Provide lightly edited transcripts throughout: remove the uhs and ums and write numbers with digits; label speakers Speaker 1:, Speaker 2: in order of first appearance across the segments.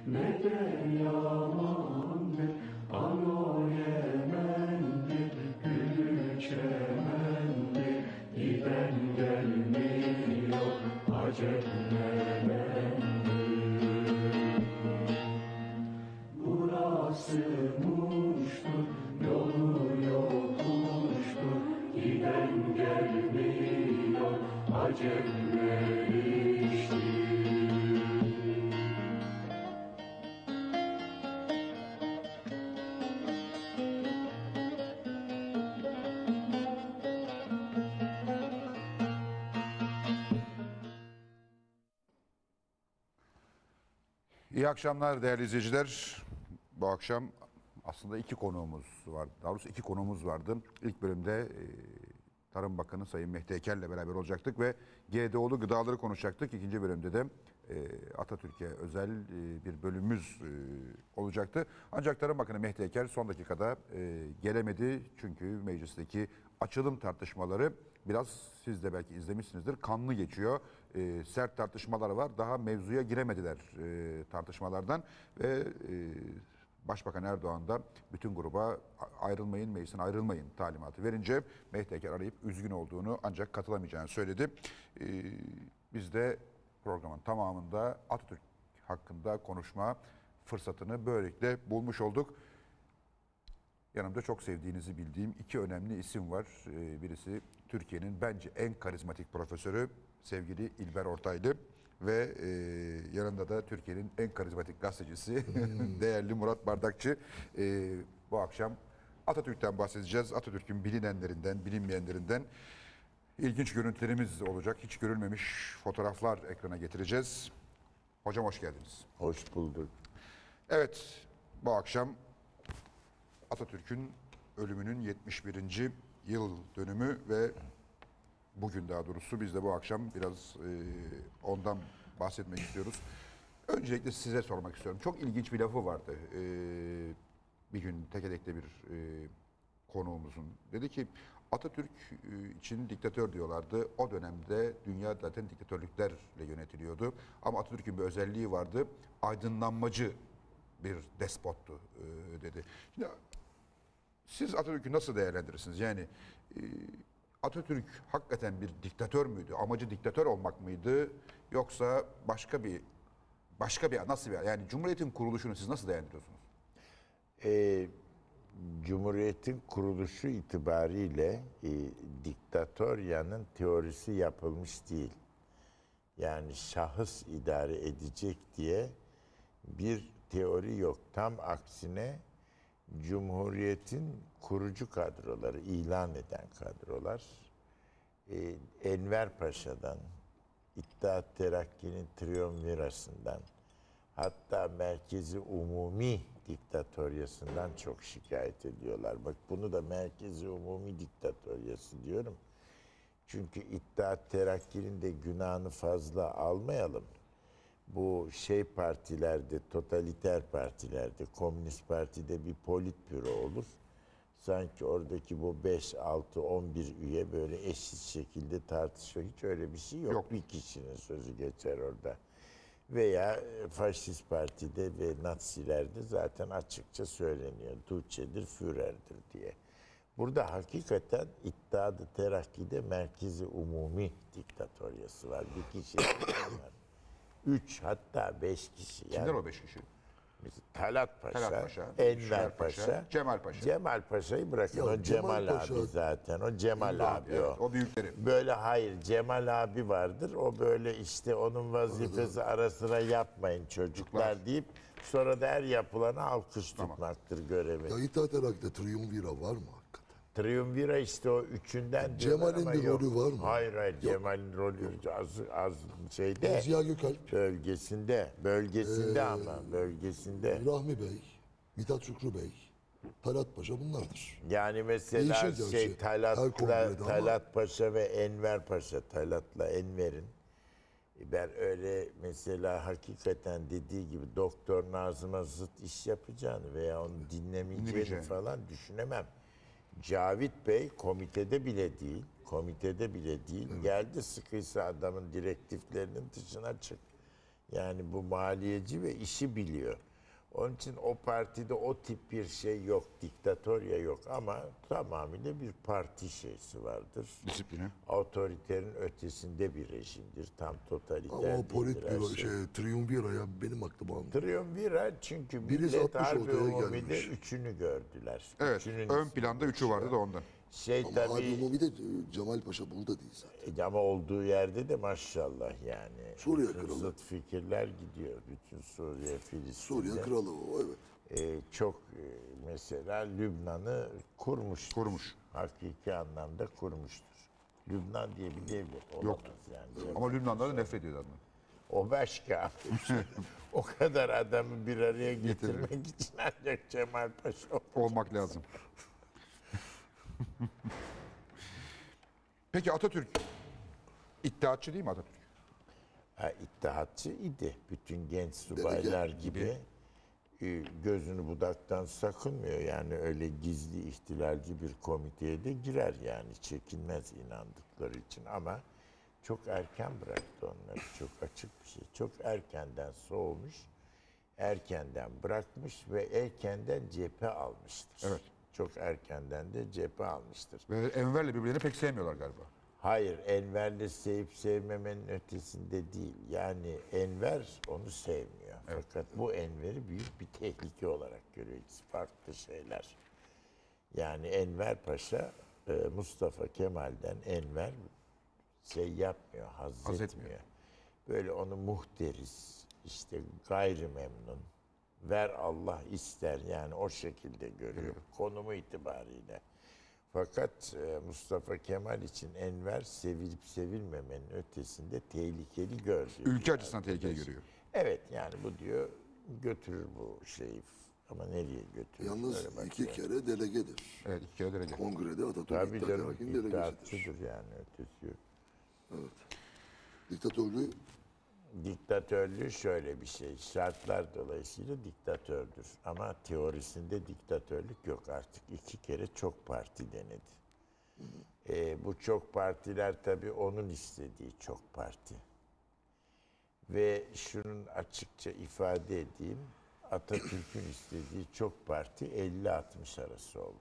Speaker 1: ne de yamandır. Ano Yemen'dir, gülü çemendir. Giden gelmiyor, acep nedendir. Burası Muş'tur, yolu yokuştur. Giden gelmiyor, acep ne iştir.
Speaker 2: İyi akşamlar değerli izleyiciler. Bu akşam aslında iki konuğumuz vardı. Daha doğrusu iki konuğumuz vardı. İlk bölümde Tarım Bakanı Sayın Mehdi Eker'le beraber olacaktık ve GDO'lu gıdaları konuşacaktık. İkinci bölümde de Atatürk'e özel bir bölümümüz olacaktı. Ancak Tarım Bakanı Mehdi Eker son dakikada gelemedi. Çünkü meclisteki açılım tartışmaları biraz, siz de belki izlemişsinizdir, kanlı geçiyor. Sert tartışmalar var. Daha mevzuya giremediler tartışmalardan ve Başbakan Erdoğan da bütün gruba ayrılmayın, meclisten ayrılmayın talimatı verince Mehdi Eker arayıp üzgün olduğunu, ancak katılamayacağını söyledi. Biz de programın tamamında Atatürk hakkında konuşma fırsatını böylelikle bulmuş olduk. Yanımda çok sevdiğinizi bildiğim iki önemli isim var. Birisi Türkiye'nin bence en karizmatik profesörü sevgili İlber Ortaylı ve yanında da Türkiye'nin en karizmatik gazetecisi değerli Murat Bardakçı. Bu akşam Atatürk'ten bahsedeceğiz. Atatürk'ün bilinenlerinden, bilinmeyenlerinden ilginç görüntülerimiz olacak. Hiç görülmemiş fotoğraflar ekrana getireceğiz. Hocam hoş geldiniz.
Speaker 3: Hoş bulduk.
Speaker 2: Evet, bu akşam Atatürk'ün ölümünün 71. yıl dönümü ve bugün, daha doğrusu biz de bu akşam biraz ondan bahsetmek istiyoruz. Öncelikle size sormak istiyorum. Çok ilginç bir lafı vardı. Bir gün Tekedek'te bir konuğumuzun. Dedi ki Atatürk için diktatör diyorlardı. O dönemde dünya zaten diktatörlüklerle yönetiliyordu. Ama Atatürk'ün bir özelliği vardı. Aydınlanmacı bir despottu dedi. Şimdi siz Atatürk'ü nasıl değerlendirirsiniz? Yani Atatürk hakikaten bir diktatör müydü? Amacı diktatör olmak mıydı? Yoksa başka bir nasıl bir, yani Cumhuriyet'in kuruluşunu siz nasıl değerlendiriyorsunuz?
Speaker 3: Cumhuriyet'in kuruluşu itibariyle diktatöryanın teorisi yapılmış değil. Yani şahıs idare edecek diye bir teori yok. Tam aksine Cumhuriyet'in kurucu kadroları, ilan eden kadrolar, Enver Paşa'dan, İttihat Terakki'nin Triumvirası'ndan, hatta Merkezi Umumi Diktatöryası'ndan çok şikayet ediyorlar. Bak, bunu da Merkezi Umumi Diktatöryası diyorum. Çünkü İttihat Terakki'nin de günahını fazla almayalım. Bu partilerde, totaliter partilerde, Komünist Parti'de bir politbüro olur. Sanki oradaki bu 5, 6, 11 üye böyle eşit şekilde tartışıyor. Hiç öyle bir şey yok.
Speaker 2: Yok.
Speaker 3: Bir kişinin sözü geçer orada. Veya Faşist Parti'de ve Nazilerde zaten açıkça söyleniyor. Duce'dir, Führer'dir diye. Burada hakikaten İttihat-ı Terakki'de Merkezi Umumi Diktatöryası var. Bir kişi var. 3, hatta 5 kişi. Yani,
Speaker 2: Kimler o 5 kişi?
Speaker 3: Talat Paşa,
Speaker 2: Talat Paşa,
Speaker 3: Enver Paşa,
Speaker 2: Cemal Paşa.
Speaker 3: Cemal Paşa'yı bırakın.
Speaker 4: Ya
Speaker 3: O Cemal
Speaker 4: Paşa-
Speaker 3: abi zaten. O Cemal abi
Speaker 2: Evet,
Speaker 3: o.
Speaker 2: o büyükleri.
Speaker 3: Böyle hayır, Cemal abi vardır. O böyle işte onun vazifesi ara sıra yapmayın çocuklar deyip sonra da her yapılana alkış tutmaktır görevi.
Speaker 4: Ya İttihat Terakki'de Triumvira var mı hakikaten?
Speaker 3: Triumvira işte o üçünden diyorlar
Speaker 4: Cemal'in
Speaker 3: ama
Speaker 4: de
Speaker 3: yok.
Speaker 4: rolü var mı?
Speaker 3: Hayır, Cemal'in rolü az şeyde.
Speaker 4: Ziya Gökalp,
Speaker 3: Bölgesinde ama bölgesinde.
Speaker 4: Rahmi Bey, Mithat Şükrü Bey, Talat Paşa bunlardır.
Speaker 3: Yani mesela
Speaker 4: Değişir gerçi her kongrede ama-
Speaker 3: Talat Paşa ve Enver Paşa, Talat'la Enver'in, ben öyle mesela hakikaten dediği gibi Doktor Nazım'a zıt iş yapacağını veya onu dinlemeyeceğini falan düşünemem. Cavit Bey komitede bile değil, geldi sıkıysa adamın direktiflerinin dışına çık. Yani bu maliyeci ve işi biliyor. Onun için o partide o tip bir şey yok, diktatorya yok ama tamamıyla bir parti şeysi vardır.
Speaker 2: Disiplini.
Speaker 3: Otoriterin ötesinde bir rejimdir. Tam totaliter
Speaker 4: Ama o
Speaker 3: değildir her
Speaker 4: politbüro
Speaker 3: şey.
Speaker 4: triumvira ya benim aklıma aldı.
Speaker 3: Triumvirat çünkü
Speaker 4: Birisi
Speaker 3: millet
Speaker 4: 60
Speaker 3: harbi
Speaker 4: ortaya
Speaker 3: umumide
Speaker 4: gelmiş.
Speaker 3: üçünü gördüler.
Speaker 2: Evet.
Speaker 3: Üçünün
Speaker 2: Ön
Speaker 3: ismi
Speaker 2: planda üçü
Speaker 3: geçiyor.
Speaker 2: vardı da ondan.
Speaker 3: Şey
Speaker 4: Ama Harbi
Speaker 3: tabii
Speaker 4: Umumi de Cemal Paşa burada değil zaten.
Speaker 3: ama olduğu yerde de maşallah yani.
Speaker 4: Suriye
Speaker 3: bütün
Speaker 4: kralı.
Speaker 3: zıt fikirler gidiyor. Bütün Suriye, Filistin'de.
Speaker 4: Suriye kralı o evet.
Speaker 3: Çok mesela Lübnan'ı kurmuştur.
Speaker 2: Kurmuş.
Speaker 3: Hakiki anlamda kurmuştur. Lübnan diye bir devlet olamaz
Speaker 2: Yoktu.
Speaker 3: yani.
Speaker 2: Ama Lübnan'da da nefret ediyordu adamı.
Speaker 3: O başka. O kadar adamı bir araya getirmek için ancak Cemal Paşa
Speaker 2: Olmak lazım. Peki Atatürk İttihatçı değil mi Atatürk?
Speaker 3: İttihatçı idi. Bütün genç subaylar gibi gözünü budaktan sakınmıyor. Yani öyle gizli ihtilalci bir komiteye de girer yani. Çekinmez inandıkları için ama çok erken bıraktı onları. Çok açık bir şey. Çok erkenden soğumuş, erkenden bırakmış ve erkenden cephe almıştır.
Speaker 2: Evet.
Speaker 3: Çok erkenden de cephe almıştır.
Speaker 2: Ve Enver'le birbirlerini pek sevmiyorlar galiba.
Speaker 3: Hayır, Enver'le sevip sevmemenin ötesinde değil. Yani Enver onu sevmiyor. Fakat bu Enver'i büyük bir tehlike olarak görüyor. İkisi farklı şeyler. Yani Enver Paşa, Mustafa Kemal'den Enver şey yapmıyor, haz etmiyor. Böyle onu muhteris, işte gayrimemnun, ver Allah ister yani o şekilde görüyor. Konumu itibariyle. Fakat Mustafa Kemal için Enver sevilip sevilmemenin ötesinde tehlikeli gördüğü.
Speaker 2: Ülke açısından tehlikeli görüyor.
Speaker 3: Evet yani bu diyor götürür bu şeyi ama nereye götürür?
Speaker 4: Yalnız
Speaker 3: Öyle
Speaker 4: iki
Speaker 3: bakıyor.
Speaker 4: kere delegedir.
Speaker 2: Evet, iki kere derece.
Speaker 4: Kongrede Atatürk
Speaker 3: Tabii
Speaker 4: İttihat
Speaker 3: canım
Speaker 4: Terakki'nin delegesidir.
Speaker 3: iddiatçıdır yani ötesi yok.
Speaker 4: Diktatörlüğü
Speaker 3: Diktatörlüğü şöyle bir şey. Şartlar dolayısıyla diktatördür. Ama teorisinde diktatörlük yok artık. İki kere çok parti denedi. Bu çok partiler tabii onun istediği çok parti. Ve şunun açıkça ifade edeyim. Atatürk'ün istediği çok parti 50-60 arası oldu.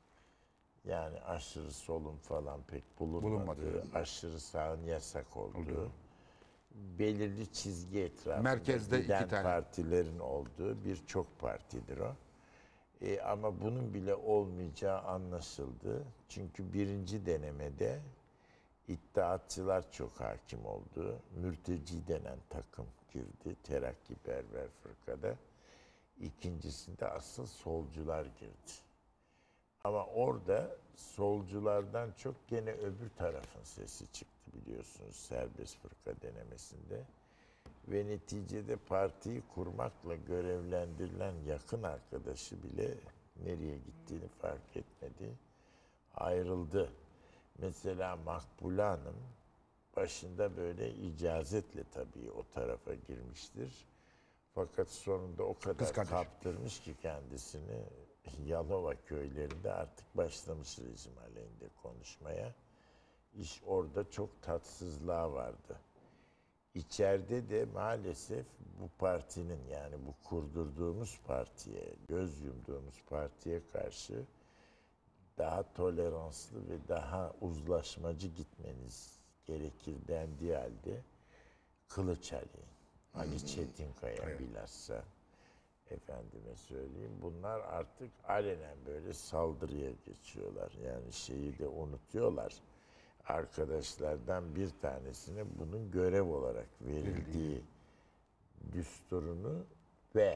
Speaker 3: Yani aşırı solun falan pek bulunmadığı, aşırı sağın yasak olduğu, belirli çizgi etrafında
Speaker 2: Merkezde
Speaker 3: giden
Speaker 2: iki tane.
Speaker 3: partilerin olduğu bir çok partidir o. Ama bunun bile olmayacağı anlaşıldı. Çünkü birinci denemede İttihatçılar çok hakim oldu. Mürteci denen takım girdi. Terakkiperver fırkada. İkincisinde asıl solcular girdi. Ama orada solculardan çok gene öbür tarafın sesi çıktı biliyorsunuz serbest fırka denemesinde. Ve neticede partiyi kurmakla görevlendirilen yakın arkadaşı bile nereye gittiğini fark etmedi. Ayrıldı. Mesela Makbule Hanım başında böyle icazetle tabii o tarafa girmiştir. Fakat sonunda o kadar
Speaker 2: kardeş.
Speaker 3: kaptırmış ki kendisini Yalova köylerinde artık başlamış rejim aleyhinde konuşmaya. İş orada çok tatsızlığa vardı. İçeride de maalesef bu partinin yani bu kurdurduğumuz partiye, göz yumduğumuz partiye karşı daha toleranslı ve daha uzlaşmacı gitmeniz gerekir dendiği halde Kılıç Ali Çetinkaya bilhassa efendime söyleyeyim bunlar artık alenen böyle saldırıya geçiyorlar. Yani şeyi de unutuyorlar. Arkadaşlardan bir tanesine bunun görev olarak verildiği düsturunu ve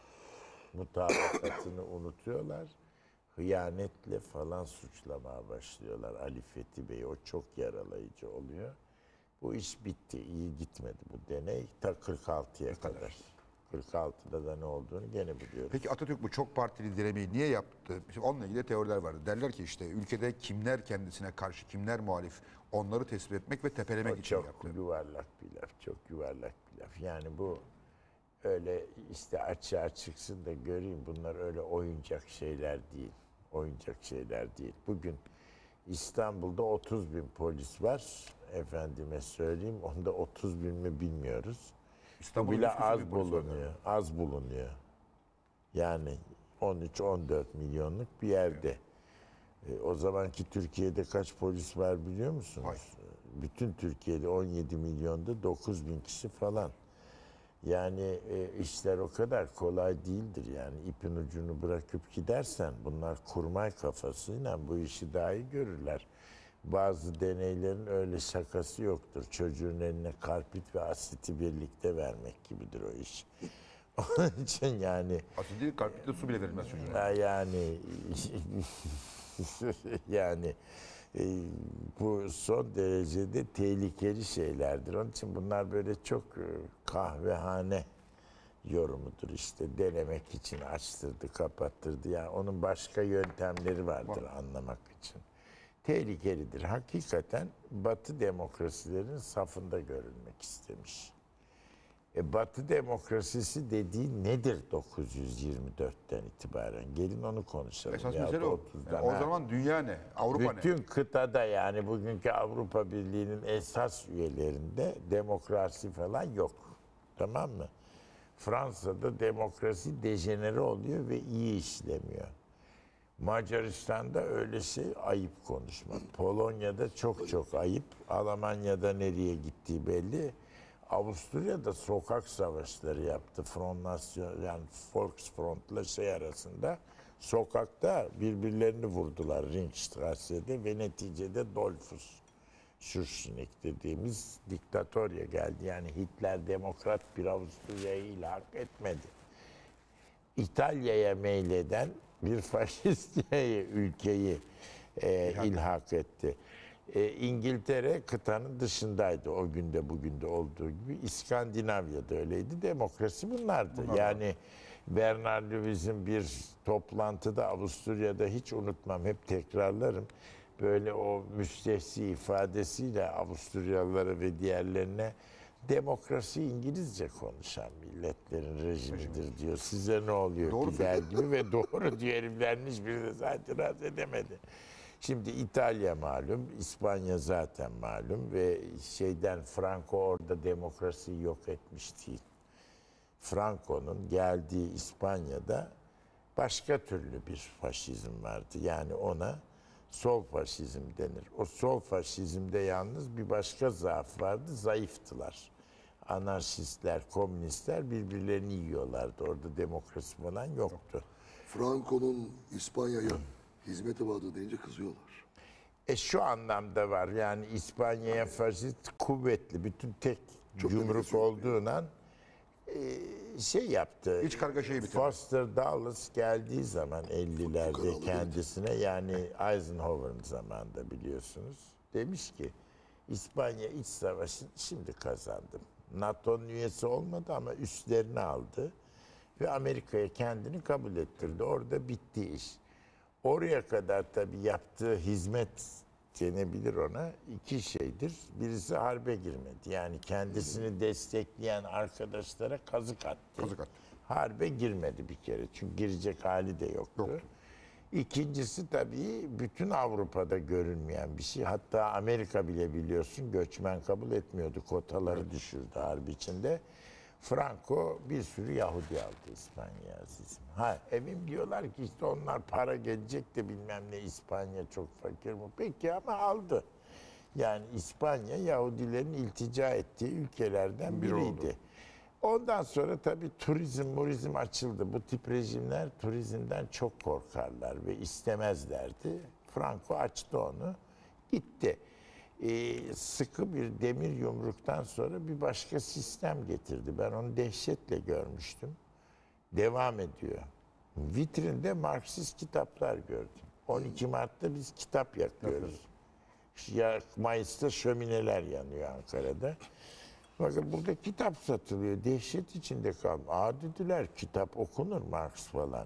Speaker 3: mutabakatını unutuyorlar. Hıyanetle falan suçlamaya başlıyorlar Ali Fethi Bey. O çok yaralayıcı oluyor. Bu iş bitti. İyi gitmedi bu deney. Ta 46'ya kadar. 46'da da ne olduğunu gene biliyoruz.
Speaker 2: Peki Atatürk bu çok partili dilemeyi niye yaptı? Şimdi onunla ilgili teoriler vardı. Derler ki işte ülkede kimler kendisine karşı, kimler muhalif onları tespit etmek ve tepelemek
Speaker 3: O
Speaker 2: için
Speaker 3: çok
Speaker 2: yaptı.
Speaker 3: yuvarlak bir laf. Çok yuvarlak bir laf. Yani bu öyle işte açığa çıksın da göreyim bunlar öyle oyuncak şeyler değil. Oyuncak şeyler değil. Bugün İstanbul'da 30 bin polis var. Efendime söyleyeyim. Onda 30 bin mi bilmiyoruz. Bu bile
Speaker 2: nüfusu
Speaker 3: az
Speaker 2: bir polis var.
Speaker 3: bulunuyor. Az bulunuyor. Yani 13-14 milyonluk bir yerde. O zamanki Türkiye'de kaç polis var biliyor musunuz?
Speaker 2: Hayır.
Speaker 3: Bütün Türkiye'de 17 milyonda 9 bin kişi falan. Yani işler o kadar kolay değildir yani. İpin ucunu bırakıp gidersen bunlar kurmay kafasıyla bu işi daha iyi görürler. Bazı deneylerin öyle şakası yoktur. Çocuğun eline karpit ve asiti birlikte vermek gibidir o iş. Onun için yani
Speaker 2: Aslında kalpte su bile verilmez çocuğuna.
Speaker 3: yani yani bu son derecede tehlikeli şeylerdir. Onun için bunlar böyle çok kahvehane yorumudur işte. Denemek için açtırdı, kapattırdı. Yani onun başka yöntemleri vardır anlamak için. Tehlikelidir. Hakikaten Batı demokrasilerin safında görülmek istemiş. Batı demokrasisi dediği nedir 924'ten itibaren? Gelin onu konuşalım.
Speaker 2: Esas
Speaker 3: Ya
Speaker 2: mesele
Speaker 3: da
Speaker 2: o.
Speaker 3: 30'dan.
Speaker 2: Yani o
Speaker 3: Ha.
Speaker 2: zaman dünya ne? Avrupa ne?
Speaker 3: Bütün kıtada yani bugünkü Avrupa Birliği'nin esas üyelerinde demokrasi falan yok. Tamam mı? Fransa'da demokrasi dejenere oluyor ve iyi işlemiyor. Macaristan'da öyle şey ayıp konuşmak. Polonya'da çok ayıp. Almanya'da nereye gittiği belli. Avusturya'da sokak savaşları yaptı. Front National yani Volksfront'la şey arasında. Sokakta birbirlerini vurdular Ringstrasse'de ve neticede Dollfuss Schurzenegg dediğimiz diktatörye geldi. Yani Hitler demokrat bir Avusturya'yı ilhak etmedi. İtalya'ya meyleden bir faşist ülkeyi ilhak etti. İngiltere kıtanın dışındaydı o günde bugün de olduğu gibi. İskandinavya'da öyleydi. Demokrasi bunlardı. Yani Bernard Lewis'in bir toplantıda Avusturya'da hiç unutmam, hep tekrarlarım. Böyle o müstehsi ifadesiyle Avusturyalılara ve diğerlerine demokrasi İngilizce konuşan milletlerin rejimidir diyor. Size ne oluyor
Speaker 2: Doğru
Speaker 3: ki der gibi ve doğru diyor, heriflerin hiçbiri de zaten itiraz edemedi. Şimdi İtalya malum, İspanya zaten malum ve Franco orada demokrasiyi yok etmiş değil. Franco'nun geldiği İspanya'da başka türlü bir faşizm vardı. Yani ona sol faşizm denir. O sol faşizmde yalnız bir başka zaaf vardı, zayıftılar. Anarşistler, komünistler birbirlerini yiyorlardı. Orada demokrasi falan yoktu.
Speaker 4: Franco'nun İspanya'ya hizmeti vardı deyince kızıyorlar.
Speaker 3: Şu anlamda var yani İspanya'ya faşist kuvvetli, bütün tek
Speaker 4: Çok
Speaker 3: yumruk
Speaker 4: etkisi yok
Speaker 3: olduğundan şey yaptı.
Speaker 2: İç kargaşayı bitirdi.
Speaker 3: Foster Dulles geldiği zaman 50'lerde
Speaker 4: Fukaralı
Speaker 3: kendisine yani Eisenhower'ın zamanında biliyorsunuz demiş ki İspanya iç savaşını şimdi kazandım. NATO'nun üyesi olmadı ama üstlerini aldı ve Amerika'ya kendini kabul ettirdi. Orada bitti iş. Oraya kadar tabii yaptığı hizmet denebilir ona iki şeydir. Birisi harbe girmedi. Yani kendisini destekleyen arkadaşlara kazık attı.
Speaker 2: Kazık attı.
Speaker 3: Harbe girmedi bir kere. Çünkü girecek hali de yoktu. İkincisi tabii bütün Avrupa'da görünmeyen bir şey. Hatta Amerika bile biliyorsun göçmen kabul etmiyordu. Kotaları düşürdü harbi içinde. Franco bir sürü Yahudi aldı İspanya azizim. Emin diyorlar ki işte onlar para gelecek de bilmem ne İspanya çok fakir mi? Peki ama aldı. Yani İspanya Yahudilerin iltica ettiği ülkelerden
Speaker 2: Biri
Speaker 3: biriydi.
Speaker 2: oldu.
Speaker 3: Ondan sonra tabii turizm açıldı. Bu tip rejimler turizmden çok korkarlar ve istemezlerdi. Franco açtı onu, gitti. Sıkı bir demir yumruktan sonra bir başka sistem getirdi. Ben onu dehşetle görmüştüm. Devam ediyor. Vitrinde Marksist kitaplar gördüm. 12 Mart'ta biz kitap yakıyoruz. Mayıs'ta şömineler yanıyor Ankara'da. Bakın burada kitap satılıyor. Dehşet içinde kaldım. Dediler kitap okunur Marx falan.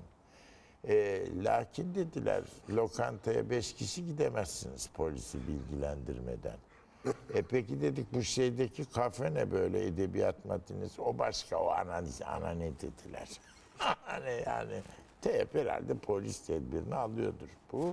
Speaker 3: Lakin dediler lokantaya 5 kişi gidemezsiniz polisi bilgilendirmeden. Peki dedik bu şeydeki kafe ne böyle edebiyat matinesi o başka o ana ne dediler. yani herhalde polis tedbirini alıyordur. Bu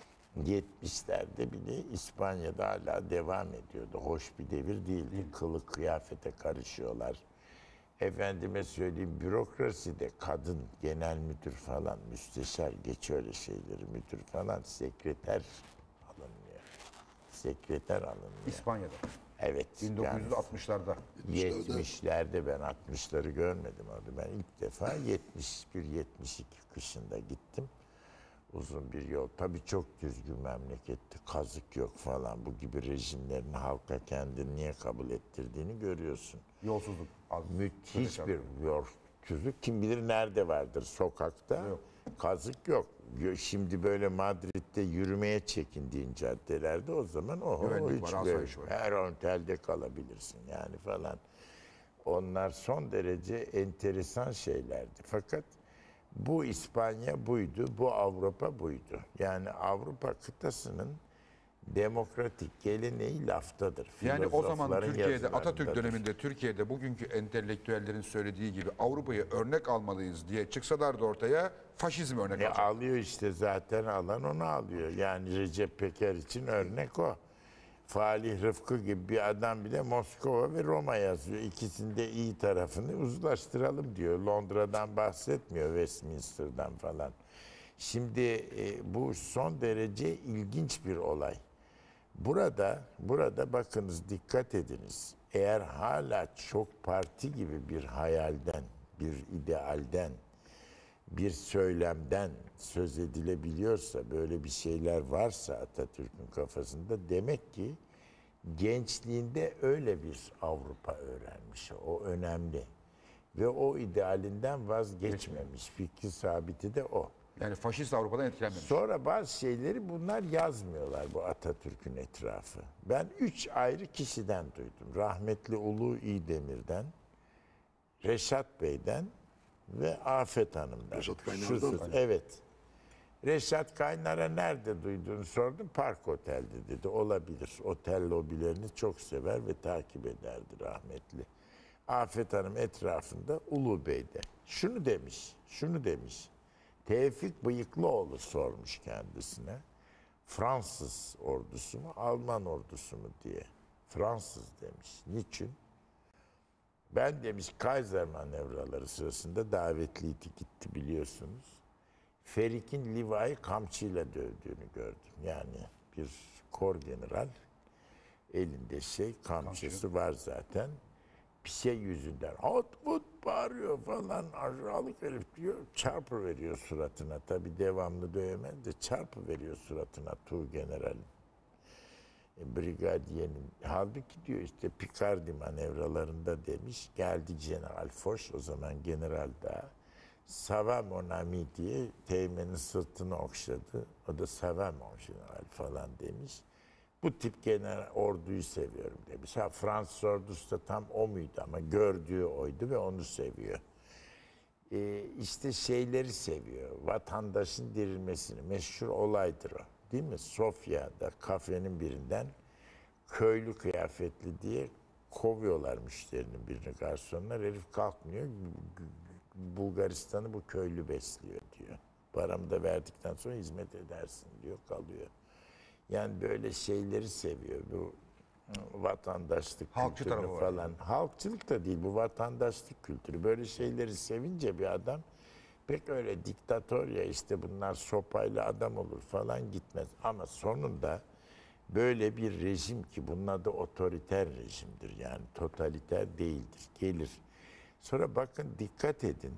Speaker 3: 70'lerde bile İspanya'da hala devam ediyordu. Hoş bir devir değildi. Kılık kıyafete karışıyorlar. efendime söyleyeyim bürokraside kadın genel müdür falan, müsteşar, geç öyle şeyleri, müdür falan, sekreter alınmıyor. Sekreter alınmıyor.
Speaker 2: İspanya'da.
Speaker 3: Evet. Yani
Speaker 2: 1960'larda.
Speaker 3: 70'lerde ben 60'ları görmedim orada. Ben ilk defa 71-72 kışında gittim. Uzun bir yol. Tabii çok düzgün memleketti. Kazık yok falan. Bu gibi rejimlerin halka kendini niye kabul ettirdiğini görüyorsun.
Speaker 2: Yolsuzluk. Az.
Speaker 3: Müthiş
Speaker 2: Öteki
Speaker 3: bir yolsuzluk. Kim bilir nerede vardır sokakta.
Speaker 2: Yok.
Speaker 3: Kazık yok. Şimdi böyle Madrid'de yürümeye çekindiğin caddelerde o zaman
Speaker 2: Güvenlik
Speaker 3: hiç
Speaker 2: var,
Speaker 3: böyle-
Speaker 2: asayiş var.
Speaker 3: her otelde kalabilirsin yani falan. Onlar son derece enteresan şeylerdi. Fakat bu İspanya buydu, bu Avrupa buydu. Yani Avrupa kıtasının demokratik geleneği laftadır.
Speaker 2: Yani o zaman
Speaker 3: Filozofların
Speaker 2: Türkiye'de Atatürk
Speaker 3: yazılarındadır.
Speaker 2: döneminde Türkiye'de bugünkü entelektüellerin söylediği gibi Avrupa'yı örnek almalıyız diye çıksalardı ortaya faşizm örnek alacak.
Speaker 3: Alıyor işte zaten alan onu alıyor. Yani Recep Peker için örnek o. Falih Rıfkı gibi bir adam bile Moskova ve Roma yazıyor. İkisinde iyi tarafını uzlaştıralım diyor. Londra'dan bahsetmiyor, Westminster'dan falan. Şimdi bu son derece ilginç bir olay. Burada bakınız dikkat ediniz. Eğer hala çok parti gibi bir hayalden, bir idealden, bir söylemden söz edilebiliyorsa, böyle bir şeyler varsa Atatürk'ün kafasında demek ki gençliğinde öyle bir Avrupa öğrenmiş. O önemli. Ve o idealinden vazgeçmemiş. Fikri sabiti de o.
Speaker 2: Yani faşist Avrupa'dan etkilenmemiş.
Speaker 3: Sonra bazı şeyleri bunlar yazmıyorlar bu Atatürk'ün etrafı. Ben 3 ayrı kişiden duydum. Rahmetli Ulu İdemir'den, Reşat Bey'den ve Afet Hanım'dan.
Speaker 4: Reşat Kaynar'dan mı?
Speaker 3: Evet. Reşat Kaynar'a nerede duyduğunu sordum. Park Otel'de dedi. Olabilir. Otel lobilerini çok sever ve takip ederdi rahmetli. Afet Hanım etrafında Ulu Bey'de. Şunu demiş. Tevfik Bıyıklıoğlu sormuş kendisine. Fransız ordusu mu, Alman ordusu mu diye. Fransız demiş. Niçin? Ben demiş Kaiser manevraları sırasında davetliydi gitti biliyorsunuz. Ferik'in Liva'yı kamçıyla dövdüğünü gördüm. Yani bir kor general elinde kamçısı var zaten. Bir şey yüzünden hot vut bağırıyor falan aşağılık herif diyor. Çarpı veriyor suratına. Tabii devamlı dövemez de çarpı veriyor suratına Tuğgeneral'in. Brigadiyenin. Halbuki diyor işte Picardy manevralarında demiş. Geldi General Foch o zaman general daha. Sava mon ami diye teğmenin sırtını okşadı. O da sava mon general falan demiş. Bu tip genel orduyu seviyorum demiş. Ha, Fransız ordusu da tam o muydu ama gördüğü oydu ve onu seviyor. İşte şeyleri seviyor. Vatandaşın dirilmesini. Meşhur olaydır o. Değil mi? Sofya'da kafenin birinden köylü kıyafetli diye kovuyorlar müşterinin birini garsonlar. Herif kalkmıyor. Bulgaristan'ı bu köylü besliyor diyor. Paramı da verdikten sonra hizmet edersin diyor. Kalıyor. Yani böyle şeyleri seviyor. Bu vatandaşlık
Speaker 2: Halkçı
Speaker 3: kültürünü
Speaker 2: tarafı var
Speaker 3: falan. Halkçılık da değil bu vatandaşlık kültürü. Böyle şeyleri sevince bir adam pek öyle diktatörya işte bunlar sopayla adam olur falan gitmez. Ama sonunda böyle bir rejim ki bunun adı otoriter rejimdir. Yani totaliter değildir. Gelir. Sonra bakın dikkat edin.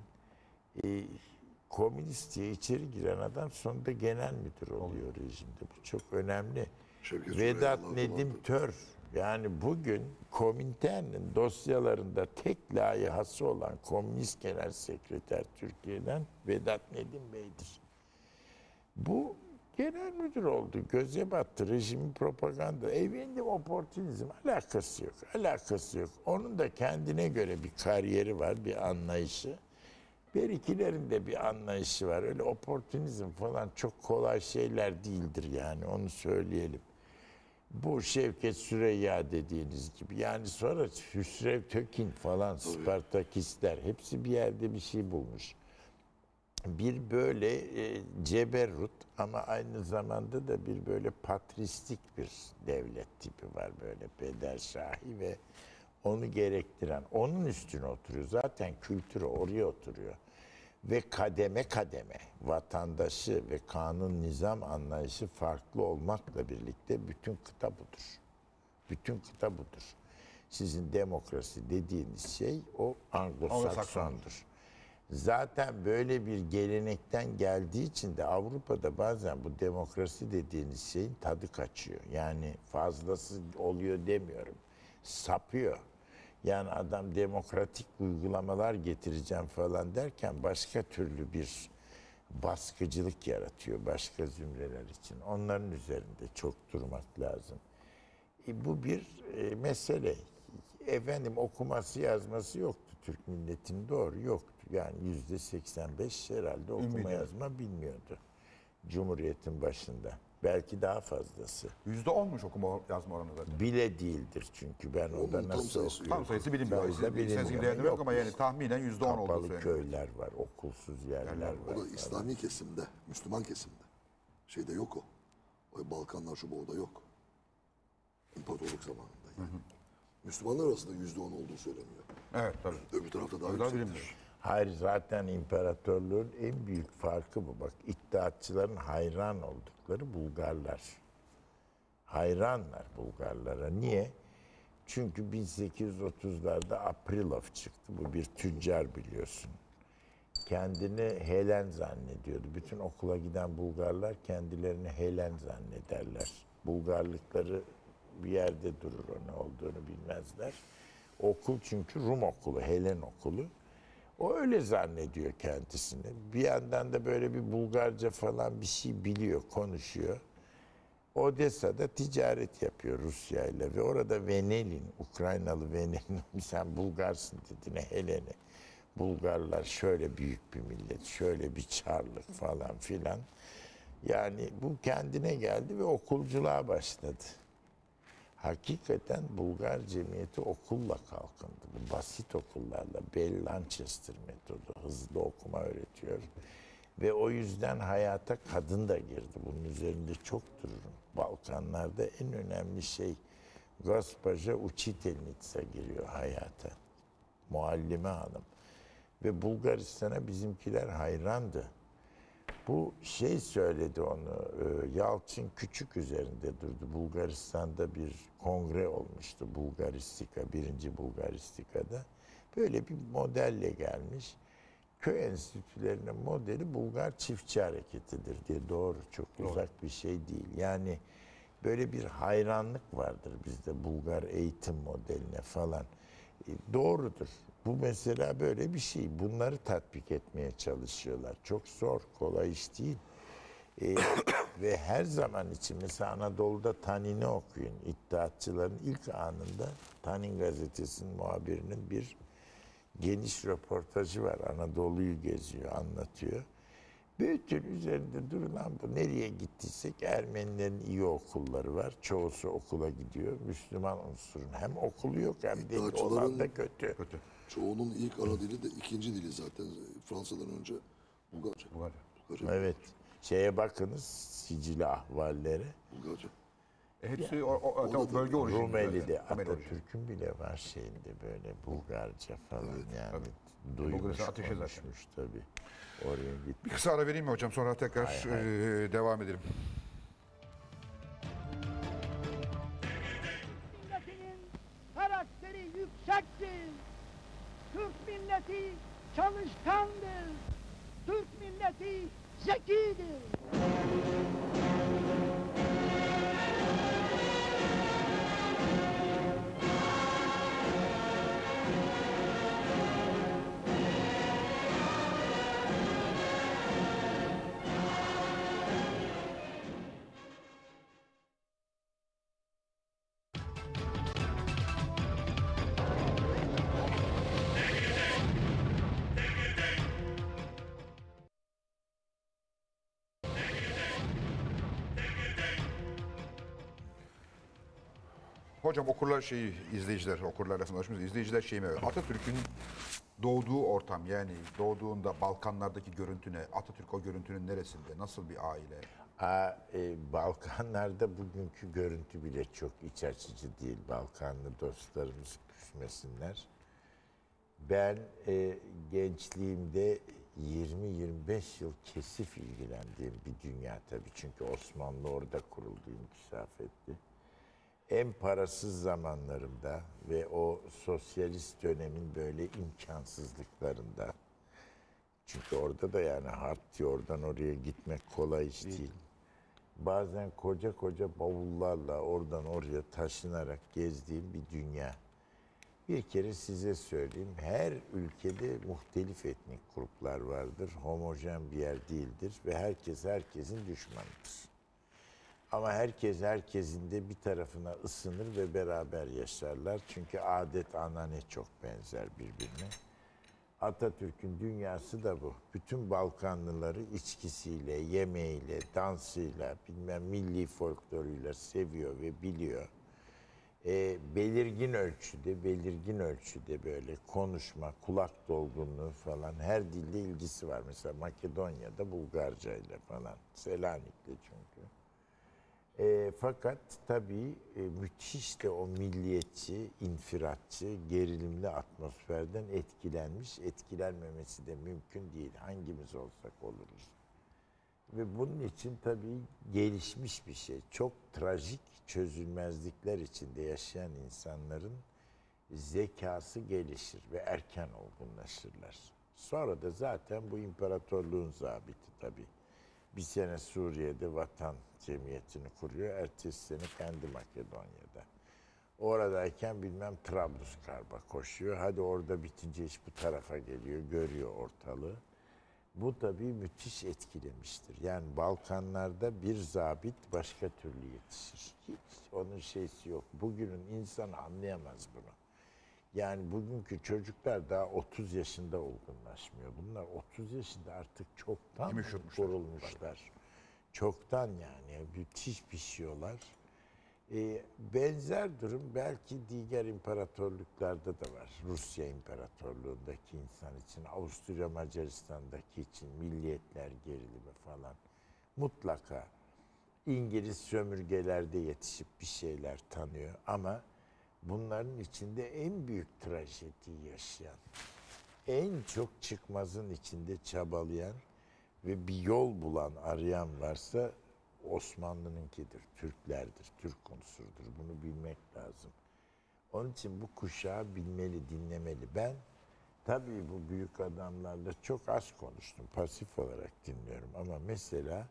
Speaker 3: Komünist diye içeri giren adam sonunda genel müdür oluyor rejimde. Bu çok önemli.
Speaker 4: Şevket
Speaker 3: Vedat
Speaker 4: Süreyya
Speaker 3: Nedim
Speaker 4: Allah'tan
Speaker 3: Tör. Yani bugün Komintern'in dosyalarında tek layihası olan Komünist Genel Sekreter Türkiye'den Vedat Nedim Bey'dir. Bu genel müdür oldu. Göze battı. Rejimin propaganda. Efendim oportunizm alakası yok. Alakası yok. Onun da kendine göre bir kariyeri var, bir anlayışı. Berikilerin de bir anlayışı var. Öyle oportunizm falan çok kolay şeyler değildir yani onu söyleyelim. Bu Şevket Süreyya dediğiniz gibi yani sonra Hüsrev Tökin falan Spartakistler hepsi bir yerde bir şey bulmuş. Bir böyle ceberrut ama aynı zamanda da bir böyle patristik bir devlet tipi var böyle pederşahi ve onu gerektiren, onun üstüne oturuyor. Zaten kültürü oraya oturuyor. Ve kademe kademe vatandaşı ve kanun nizam anlayışı farklı olmakla birlikte bütün kıta budur. Bütün kıta budur. Sizin demokrasi dediğiniz şey o Anglo-Saksondur. Zaten böyle bir gelenekten geldiği için de Avrupa'da bazen bu demokrasi dediğiniz şeyin tadı kaçıyor. Yani fazlası oluyor demiyorum. Sapıyor. Yani adam demokratik uygulamalar getireceğim falan derken başka türlü bir baskıcılık yaratıyor başka zümreler için. Onların üzerinde çok durmak lazım. Bu bir mesele. Efendim okuması yazması yoktu Türk milletinin, doğru yoktu. Yani %85 herhalde okuma yazma bilmiyordu. Cumhuriyetin başında. Belki daha fazlası.
Speaker 2: %10'muş okuma yazma oranı zaten.
Speaker 3: Bile değildir çünkü ben
Speaker 4: Onun
Speaker 3: orada
Speaker 4: tam
Speaker 3: nasıl
Speaker 4: sayısı
Speaker 3: okuyorum.
Speaker 2: Tam sayısı bilinmiyor.
Speaker 3: Sayısı bilinmiyor.
Speaker 2: Sezgin değerlendirmek ama yani
Speaker 3: Yok.
Speaker 2: tahminen %10 olduğu
Speaker 3: Kapalı
Speaker 2: söyleniyor.
Speaker 3: köyler var, okulsuz yerler var.
Speaker 4: O da İslami kesimde, Müslüman kesimde. Şeyde yok o. O Balkanlar şu orada yok. İmparatorluk zamanında yani. Müslümanlar arasında %10 olduğu söyleniyor.
Speaker 2: Evet tabii.
Speaker 4: Öbür tarafta daha
Speaker 2: Öyle
Speaker 4: yüksektir.
Speaker 2: bilinmiyor.
Speaker 3: Hayır, zaten imparatorluğun en büyük farkı bu. Bak, İttihatçıların hayran oldukları Bulgarlar. Hayranlar Bulgarlara. Niye? Çünkü 1830'larda Aprilov çıktı. Bu bir tüccar biliyorsun. Kendini Helen zannediyordu. Bütün okula giden Bulgarlar kendilerini Helen zannederler. Bulgarlıkları bir yerde durur, o ne olduğunu bilmezler. Okul çünkü Rum okulu, Helen okulu. O öyle zannediyor kendisini. Bir yandan da böyle bir Bulgarca falan bir şey biliyor, konuşuyor. Odessa'da ticaret yapıyor Rusya ile ve orada Venelin, Ukraynalı Venelin, sen Bulgarsın dedi, ne Helen'i. Bulgarlar şöyle büyük bir millet, şöyle bir çarlık falan filan. Yani bu kendine geldi ve okulculuğa başladı. Hakikaten Bulgar cemiyeti okulla kalkındı. Bu basit okullarla, Bell Lancaster metodu, hızlı okuma öğretiyor. Ve o yüzden hayata kadın da girdi. Bunun üzerinde çok dururum. Balkanlarda en önemli şey Gospoja Učitelnica giriyor hayata. Muallime hanım. Ve Bulgaristan'a bizimkiler hayrandı. Bu şey söyledi onu, Yalçın Küçük üzerinde durdu. Bulgaristan'da bir kongre olmuştu, Bulgaristika, 1. Bulgaristika'da. Böyle bir modelle gelmiş. Köy enstitülerinin modeli Bulgar çiftçi hareketidir diye, doğru, çok uzak bir şey değil. Yani böyle bir hayranlık vardır bizde Bulgar eğitim modeline falan. Doğrudur. Bu mesela böyle bir şey. Bunları tatbik etmeye çalışıyorlar. Çok zor, kolay iş değil. Ve her zaman için mesela Anadolu'da Tanin'i okuyun. İttihatçıların ilk anında Tanin gazetesinin muhabirinin bir geniş röportajı var. Anadolu'yu geziyor, anlatıyor. Bütün üzerinde durulan bu. Nereye gittiysek Ermenilerin iyi okulları var. Çoğusu okula gidiyor. Müslüman unsurun hem okulu yok hem de olan da kötü.
Speaker 4: Çoğunun ilk ana dili de ikinci dili zaten. Fransa'dan önce Bulgarca. Bulgarca.
Speaker 3: Evet. Şeye bakınız, Sicili ahvalleri.
Speaker 4: Bulgarca.
Speaker 2: Hepsi o bölge orijinli.
Speaker 3: Rumeli'de
Speaker 2: zaten. Rumeli orijinli.
Speaker 3: Atatürk'ün bile var şeyinde böyle Bulgarca falan yani.
Speaker 2: Bulgaristan
Speaker 3: Duymuş,
Speaker 2: ateşi zaten.
Speaker 3: konuşmuş tabii. Oraya
Speaker 2: Bir
Speaker 3: gitmiş.
Speaker 2: kısa ara vereyim mi hocam? Sonra tekrar devam edelim.
Speaker 5: Milletinin karakteri yüksektir. Türk milleti çalışkandır. Türk milleti zekidir.
Speaker 2: Hocam izleyiciler, okurlarla tanışmış izleyiciler şeyi merak ediyor. Atatürk'ün doğduğu ortam, yani doğduğunda Balkanlardaki görüntü ne? Atatürk o görüntünün neresinde? Nasıl bir aile?
Speaker 3: Balkanlarda bugünkü görüntü bile çok iç açıcı değil. Balkanlı dostlarımız küsmesinler. Ben gençliğimde 20-25 yıl kesif ilgilendiğim bir dünya tabii. Çünkü Osmanlı orada kuruldu, inkişaf etti. En parasız zamanlarımda ve o sosyalist dönemin böyle imkansızlıklarında, çünkü orada da yani harpti, oradan oraya gitmek kolay iş değil. Bazen koca koca bavullarla oradan oraya taşınarak gezdiğim bir dünya. Bir kere size söyleyeyim, her ülkede muhtelif etnik gruplar vardır. Homojen bir yer değildir ve herkes herkesin düşmanıdır. Ama herkes herkesin de bir tarafına ısınır ve beraber yaşarlar. Çünkü adet anane çok benzer birbirine. Atatürk'ün dünyası da bu. Bütün Balkanlıları içkisiyle, yemeğiyle, dansıyla, bilmem milli folkloruyla seviyor ve biliyor. Belirgin ölçüde böyle konuşma, kulak dolgunluğu falan her dilde ilgisi var. Mesela Makedonya'da Bulgarca ile falan, Selanik'le çünkü. Fakat tabii müthiş de o milliyetçi, infiratçı, gerilimli atmosferden etkilenmiş, etkilenmemesi de mümkün değil. Hangimiz olsak oluruz. Ve bunun için tabii gelişmiş bir şey. Çok trajik çözülmezlikler içinde yaşayan insanların zekası gelişir ve erken olgunlaşırlar. Sonra da zaten bu imparatorluğun zabiti tabii. Bir sene Suriye'de vatan cemiyetini kuruyor. Ertesi sene kendi Makedonya'da. Oradayken bilmem Trablusgarp'a koşuyor. Hadi orada bitince iş bu tarafa geliyor. Görüyor ortalığı. Bu tabii müthiş etkilemiştir. Yani Balkanlarda bir zabit başka türlü yetişir. Hiç onun şeysi yok. Bugünün insanı anlayamaz bunu. Yani bugünkü çocuklar daha 30 yaşında olgunlaşmıyor. Bunlar 30 yaşında artık çoktan
Speaker 2: Yemiş yutmuşlar.
Speaker 3: kurulmuşlar. Çoktan yani müthiş pişiyorlar. Benzer durum belki diğer imparatorluklarda da var. Rusya İmparatorluğu'ndaki insan için, Avusturya Macaristan'daki için milliyetler gerilimi falan. Mutlaka İngiliz sömürgelerde yetişip bir şeyler tanıyor ama bunların içinde en büyük trajediyi yaşayan, en çok çıkmazın içinde çabalayan ve bir yol bulan, arayan varsa Osmanlı'nınkidir, Türklerdir, Türk unsurdur. Bunu bilmek lazım. Onun için bu kuşağı bilmeli, dinlemeli. Ben tabii bu büyük adamlarla çok az konuştum, pasif olarak dinliyorum. Ama mesela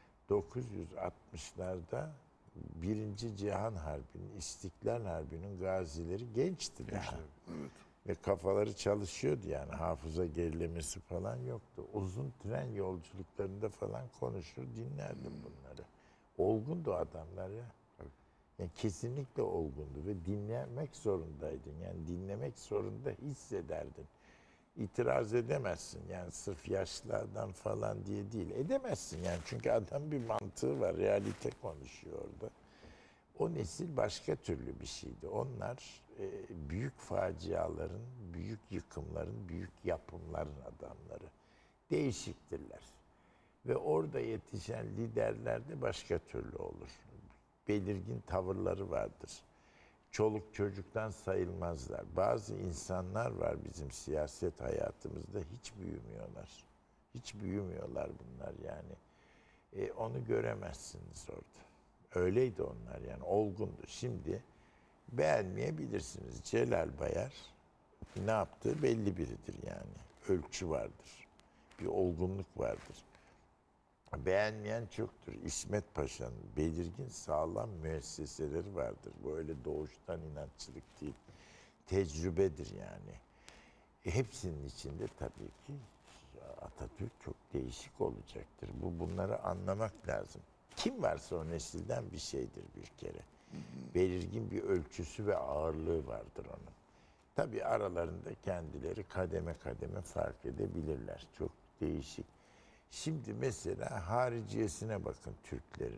Speaker 3: 960'larda Birinci Cihan Harbi'nin, İstiklal Harbi'nin gazileri gençti daha.
Speaker 4: Evet.
Speaker 3: Ve kafaları çalışıyordu yani, hafıza gerilemesi falan yoktu. Uzun tren yolculuklarında falan konuşur dinlerdim bunları. Olgundu adamlar ya. Yani kesinlikle olgundu ve dinlemek zorundaydın. Yani dinlemek zorunda hissederdin. İtiraz edemezsin yani sırf yaşlı adam falan diye değil. Edemezsin yani çünkü adam bir mantığı var, realite konuşuyor orada. O nesil başka türlü bir şeydi. Onlar büyük faciaların, büyük yıkımların, büyük yapımların adamları. Değişiktirler. Ve orada yetişen liderler de başka türlü olur. Belirgin tavırları vardır. Çoluk çocuktan sayılmazlar. Bazı insanlar var bizim siyaset hayatımızda hiç büyümüyorlar. Hiç büyümüyorlar bunlar yani. Onu göremezsiniz orada. Öyleydi onlar yani olgundu. Şimdi beğenmeyebilirsiniz. Celal Bayar ne yaptığı belli biridir yani. Ölçü vardır. Bir olgunluk vardır. Beğenmeyen çoktur. İsmet Paşa'nın belirgin sağlam müesseseleri vardır. Böyle doğuştan inatçılık değil. Tecrübedir yani. Hepsinin içinde tabii ki Atatürk çok değişik olacaktır. Bunları anlamak lazım. Kim varsa o nesilden bir şeydir bir kere. Belirgin bir ölçüsü ve ağırlığı vardır onun. Tabii aralarında kendileri kademe kademe fark edebilirler. Çok değişik. Şimdi mesela hariciyesine bakın Türklerin.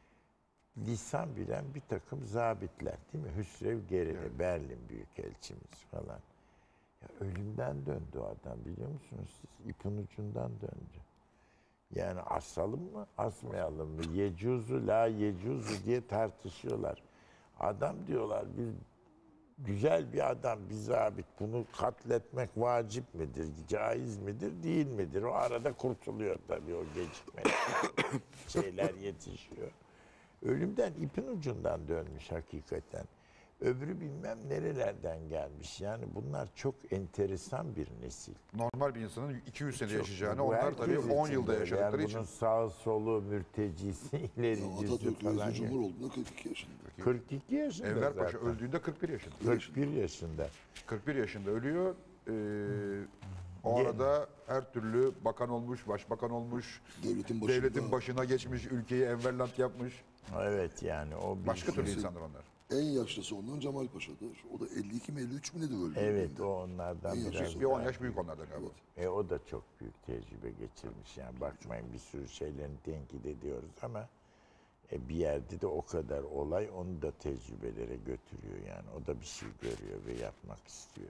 Speaker 3: Lisan bilen bir takım zabitler değil mi? Hüsrev Gerede, evet. Berlin Büyükelçimiz falan. Ya ölümden döndü o adam biliyor musunuz siz? İpin ucundan döndü. Yani asalım mı, asmayalım mı? Yecuzu, la yecuzu diye tartışıyorlar. Adam diyorlar bir güzel bir adam, bir zabit. Bunu katletmek vacip midir, caiz midir, değil midir? O arada kurtuluyor tabii, o gecikme. Şeyler yetişiyor. Ölümden ipin ucundan dönmüş hakikaten. Öbürü bilmem nerelerden gelmiş. Yani bunlar çok enteresan bir nesil.
Speaker 2: Normal bir insanın 200 sene
Speaker 3: Çok-
Speaker 2: yaşayacağını
Speaker 3: bu
Speaker 2: onlar
Speaker 3: herkes
Speaker 2: tabii 10
Speaker 3: için
Speaker 2: yılda
Speaker 3: böyle.
Speaker 2: yaşadıkları
Speaker 3: yani
Speaker 2: için.
Speaker 3: bunun sağ solu, mürtecisi,
Speaker 4: Ya
Speaker 3: ilericisi
Speaker 4: Atatürk
Speaker 3: falan.
Speaker 4: Reis Cumhur olduğunda 42 yaşında.
Speaker 3: 42 yaşında
Speaker 2: Enver Paşa
Speaker 3: zaten.
Speaker 2: öldüğünde 41 yaşında.
Speaker 3: 41 yaşında.
Speaker 2: 41 yaşında ölüyor. O arada her türlü bakan olmuş, başbakan olmuş,
Speaker 4: Devletin başında.
Speaker 2: devletin başına geçmiş, ülkeyi enverlant yapmış.
Speaker 3: Evet yani o bir
Speaker 2: Başka türlü insanlar onlar.
Speaker 4: En yaşlısı ondan Cemal Paşa'dır. O da 52 mi 53 mi nedir öldü?
Speaker 3: Evet, o onlardan
Speaker 4: En
Speaker 3: biraz.
Speaker 4: yaşlısı.
Speaker 2: Bir 10 yaş büyük onlardan galiba.
Speaker 3: O da çok büyük tecrübe geçirmiş. Yani bakmayın, bir sürü şeylerini tenkit ediyoruz ama bir yerde de o kadar olay onu da tecrübelere götürüyor yani. O da bir şey görüyor ve yapmak istiyor.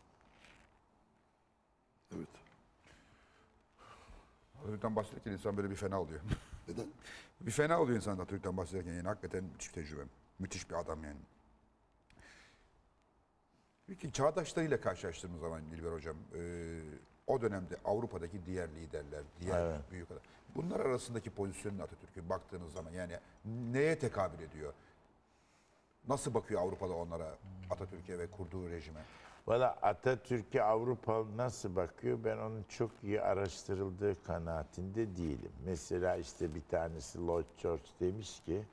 Speaker 4: Evet.
Speaker 2: Atatürk'ten bahsederken insan böyle bir fena oluyor.
Speaker 4: Neden?
Speaker 2: Bir fena oluyor insan Atatürk'ten bahsederken. Yani hakikaten müthiş bir tecrübe. Müthiş bir adam yani. Peki çağdaşlarıyla karşılaştığımız zaman İlber Hocam, o dönemde Avrupa'daki diğer liderler, diğer büyük adam, bunlar arasındaki pozisyonun Atatürk'e baktığınız zaman yani neye tekabül ediyor? Nasıl bakıyor Avrupalı onlara, Atatürk'e ve kurduğu rejime?
Speaker 3: Valla Atatürk'e Avrupa nasıl bakıyor, ben onun çok iyi araştırıldığı kanaatinde değilim. Mesela işte bir tanesi Lloyd George demiş ki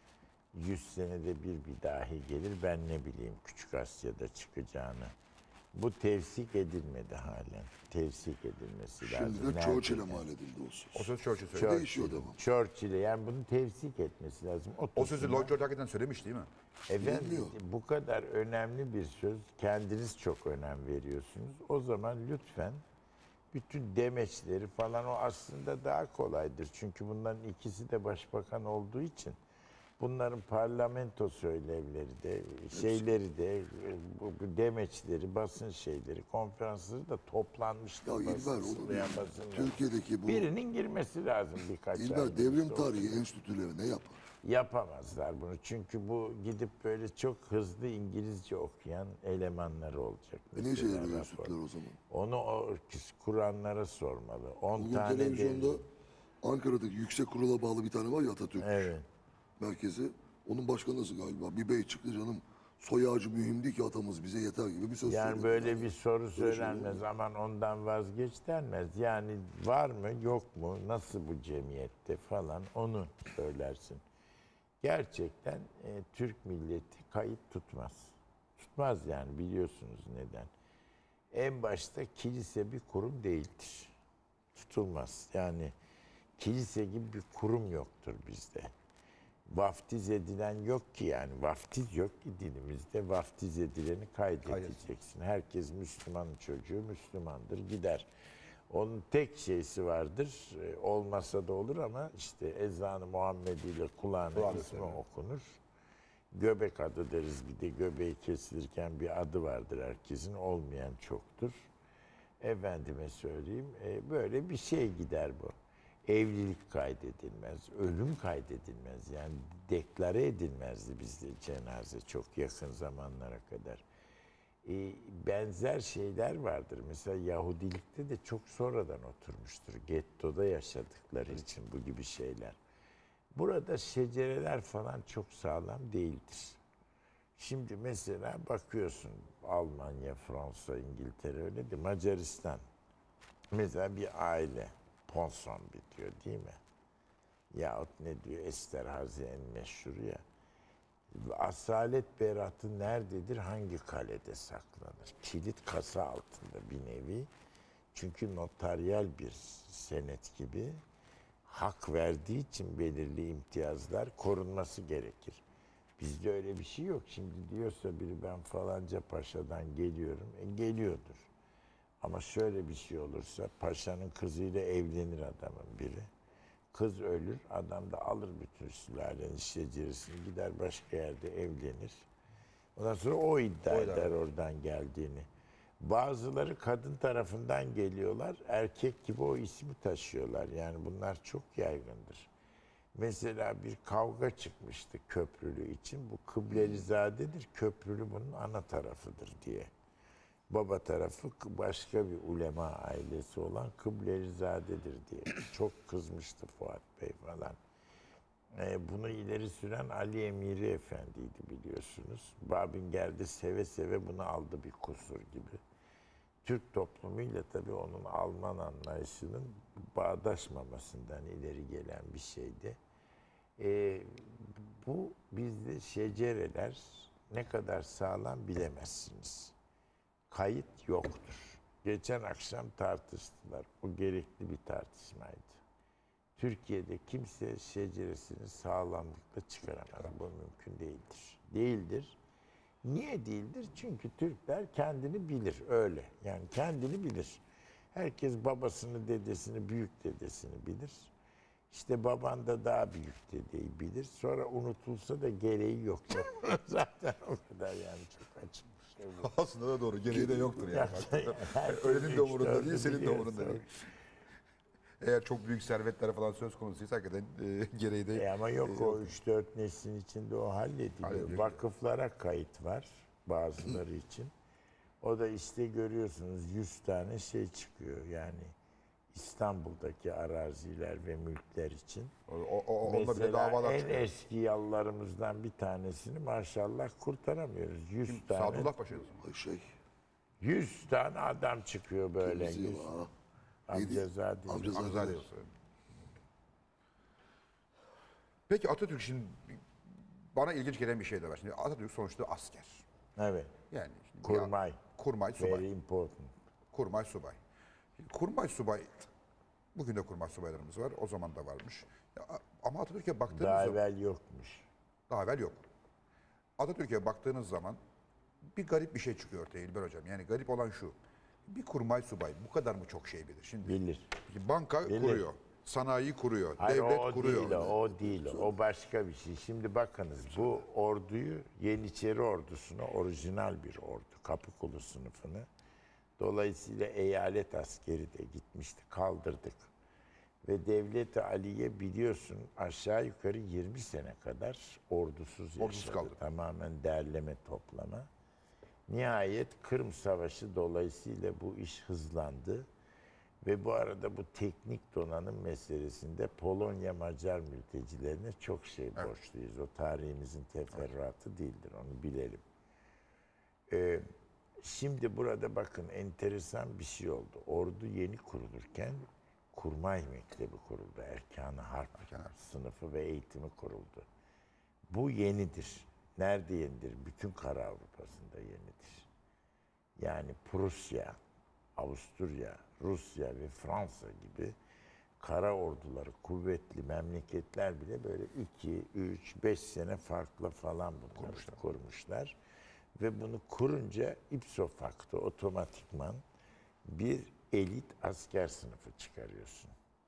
Speaker 3: 100 senede bir dahi gelir, ben ne bileyim Küçük Asya'da çıkacağını. Bu tevsik edilmedi halen. Tevsik edilmesi lazım.
Speaker 4: Şimdi de
Speaker 3: Nerede?
Speaker 4: Churchill'e mal edildi o söz.
Speaker 2: O söz Churchill söyledi.
Speaker 4: Değişiyor devam.
Speaker 3: Churchill'e, yani bunu tevsik etmesi lazım.
Speaker 2: O sözü Lloyd George hakikaten söylemiş değil mi?
Speaker 3: Efendim,
Speaker 4: Bilmiyor.
Speaker 3: bu kadar önemli bir söz, kendiniz çok önem veriyorsunuz. O zaman lütfen bütün demeçleri falan, o aslında daha kolaydır. Çünkü bunların ikisi de başbakan olduğu için bunların parlamento söylevleri de, şeyleri de, bu demeçleri, basın şeyleri, konferansları da toplanmıştır.
Speaker 4: Ya İlber,
Speaker 3: basınsız veya basılmamış.
Speaker 4: Türkiye'deki bu
Speaker 3: Birinin girmesi lazım birkaç ay.
Speaker 4: İlber devrim tarihi enstitüleri ne yapar?
Speaker 3: Yapamazlar bunu. Çünkü bu gidip böyle çok hızlı İngilizce okuyan elemanları olacak.
Speaker 4: Ne işe
Speaker 3: mesela
Speaker 4: yarıyor
Speaker 3: rapor.
Speaker 4: enstitüler o zaman?
Speaker 3: Onu o kuranlara sormalı. 10
Speaker 4: Bugün
Speaker 3: tane
Speaker 4: televizyonda
Speaker 3: devrim.
Speaker 4: Ankara'daki yüksek kurula bağlı bir tane var ya, Atatürk
Speaker 3: Evet.
Speaker 4: merkezi. Onun başkanısı galiba. Bir bey çıktı, canım soy ağacı mühim değil ki atamız bize yeter gibi bir söz
Speaker 3: Yani
Speaker 4: söyledi.
Speaker 3: böyle bir soru
Speaker 4: şey
Speaker 3: söylenmez. Aman ondan vazgeç denmez. Yani var mı yok mu, nasıl bu cemiyette falan, onu söylersin. Gerçekten Türk milleti kayıt tutmaz. Tutmaz yani, biliyorsunuz neden. En başta kilise bir kurum değildir. Tutulmaz. Yani kilise gibi bir kurum yoktur bizde. Vaftiz edilen yok ki, yani vaftiz yok ki dinimizde. Vaftiz edileni kaydedeceksin. Herkes Müslümanın çocuğu Müslümandır, gider. Onun tek şeysi vardır, olmasa da olur ama işte ezanı Muhammedi ile kulağına ismi okunur. Göbek adı deriz, bir de göbeği kesilirken bir adı vardır herkesin, olmayan çoktur. Efendime söyleyeyim, böyle bir şey gider bu. Evlilik kaydedilmez, ölüm kaydedilmez, yani deklare edilmezdi bizde cenaze çok yakın zamanlara kadar. Benzer şeyler vardır. Mesela Yahudilikte de çok sonradan oturmuştur. Gettoda yaşadıkları için bu gibi şeyler. Burada şecereler falan çok sağlam değildir. Şimdi mesela bakıyorsun Almanya, Fransa, İngiltere, öyle de Macaristan. Mesela bir aile Ponson bitiyor değil mi? Yahut ne diyor Esterhazy en meşhur ya. Asalet beratı nerededir? Hangi kalede saklanır? Kilit kasa altında bir nevi. Çünkü notaryal bir senet gibi hak verdiği için belirli imtiyazlar korunması gerekir. Bizde öyle bir şey yok. Şimdi diyorsa biri ben falanca paşadan geliyorum. Geliyordur. Ama şöyle bir şey olursa paşanın kızıyla evlenir adamın biri. Kız ölür, adam da alır bütün sülalenin şeceresini, gider başka yerde evlenir. Ondan sonra o iddia eder oradan geldiğini. Bazıları kadın tarafından geliyorlar, erkek gibi o ismi taşıyorlar. Yani bunlar çok yaygındır. Mesela bir kavga çıkmıştı Köprülü için. Bu Kıblelizadedir. Köprülü bunun ana tarafıdır diye. Baba tarafı başka bir ulema ailesi olan Kıblelizadedir diye. Çok kızmıştı Fuat Bey falan. Bunu ileri süren Ali Emiri Efendi'ydi biliyorsunuz. Babinger'de seve seve bunu aldı bir kusur gibi. Türk toplumuyla tabii onun Alman anlayışının bağdaşmamasından ileri gelen bir şeydi. Bu bizde şecereler ne kadar sağlam bilemezsiniz. Kayıt yoktur. Geçen akşam tartıştılar. O gerekli bir tartışmaydı. Türkiye'de kimse şeceresini sağlamlıkla çıkaramaz. Bu mümkün değildir. Değildir. Niye değildir? Çünkü Türkler kendini bilir öyle. Yani kendini bilir. Herkes babasını, dedesini, büyük dedesini bilir. İşte baban da daha büyük dedeyi bilir. Sonra unutulsa da gereği yok. Zaten o kadar yani çok açık bir şey bu.
Speaker 2: Aslında da doğru. Gereği de yoktur yani.
Speaker 3: Herkes
Speaker 2: Ölenin
Speaker 3: üç,
Speaker 2: de umurunda
Speaker 3: dördü
Speaker 2: değil, senin de
Speaker 3: biliyor
Speaker 2: umurunda
Speaker 3: sonra.
Speaker 2: değil. Eğer çok büyük servetler falan söz konusuysa hakikaten gereği de...
Speaker 3: Ama yok o 3-4 neslin içinde o hallediliyor.
Speaker 2: Hallediliyor.
Speaker 3: Vakıflara kayıt var bazıları için. O da işte görüyorsunuz 100 tane şey çıkıyor yani İstanbul'daki araziler ve mülkler için.
Speaker 2: Onlar bile
Speaker 3: Mesela
Speaker 2: davalar
Speaker 3: en
Speaker 2: çıkıyor.
Speaker 3: eski yallarımızdan bir tanesini maşallah kurtaramıyoruz. 100 tane.
Speaker 2: Sadullah Paşa'ydı.
Speaker 4: Şey,
Speaker 3: 100 tane adam çıkıyor böyle.
Speaker 4: Kırmızı
Speaker 3: 100.
Speaker 4: yılan, ha.
Speaker 3: Amcazade.
Speaker 4: Amcazade.
Speaker 2: Amzade olsa. Peki Atatürk şimdi bana ilginç gelen bir şey de var. Şimdi Atatürk sonuçta asker.
Speaker 3: Evet.
Speaker 2: Yani şimdi
Speaker 3: Kurmay.
Speaker 2: kurmay subay.
Speaker 3: Very important.
Speaker 2: Kurmay subay. Şimdi kurmay subay. Bugün de kurmay subaylarımız var. O zaman da varmış. Ama Atatürk'e baktığınız
Speaker 3: Daha
Speaker 2: zaman
Speaker 3: evvel yokmuş.
Speaker 2: daha evvel yok. Atatürk'e baktığınız zaman bir garip bir şey çıkıyor ortaya İlber Hocam. Yani garip olan şu. Bir kurmay subay bu kadar mı çok şey bilir? Şimdi
Speaker 3: Bilir.
Speaker 2: banka
Speaker 3: Bilir.
Speaker 2: kuruyor. Sanayi kuruyor.
Speaker 3: Hayır,
Speaker 2: devlet
Speaker 3: o
Speaker 2: kuruyor.
Speaker 3: değil o değil. O başka bir şey. Şimdi bakınız bu orduyu Yeniçeri ordusunu orijinal bir ordu. Kapıkulu sınıfını. Dolayısıyla eyalet askeri de gitmişti. Kaldırdık. Ve Devlet-i Aliye biliyorsun aşağı yukarı 20 sene kadar ordusuz yaşadı.
Speaker 2: kaldı.
Speaker 3: Tamamen derleme toplama. Nihayet Kırım Savaşı dolayısıyla bu iş hızlandı. Ve bu arada bu teknik donanım meselesinde Polonya Macar mültecilerine çok şey borçluyuz. O tarihimizin teferruatı değildir, onu bilelim. Şimdi burada bakın enteresan bir şey oldu. Ordu yeni kurulurken Kurmay Mektebi kuruldu. Erkan-ı Harp sınıfı ve eğitimi kuruldu. Bu yenidir. Nerede yenidir? Bütün Kara Avrupa'sında yenidir. Yani Prusya, Avusturya, Rusya ve Fransa gibi kara orduları kuvvetli memleketler bile böyle 2, 3, 5 sene farklı falan bunları kurmuşlar. Ve bunu kurunca ipso facto otomatikman bir elit asker sınıfı çıkarıyorsun.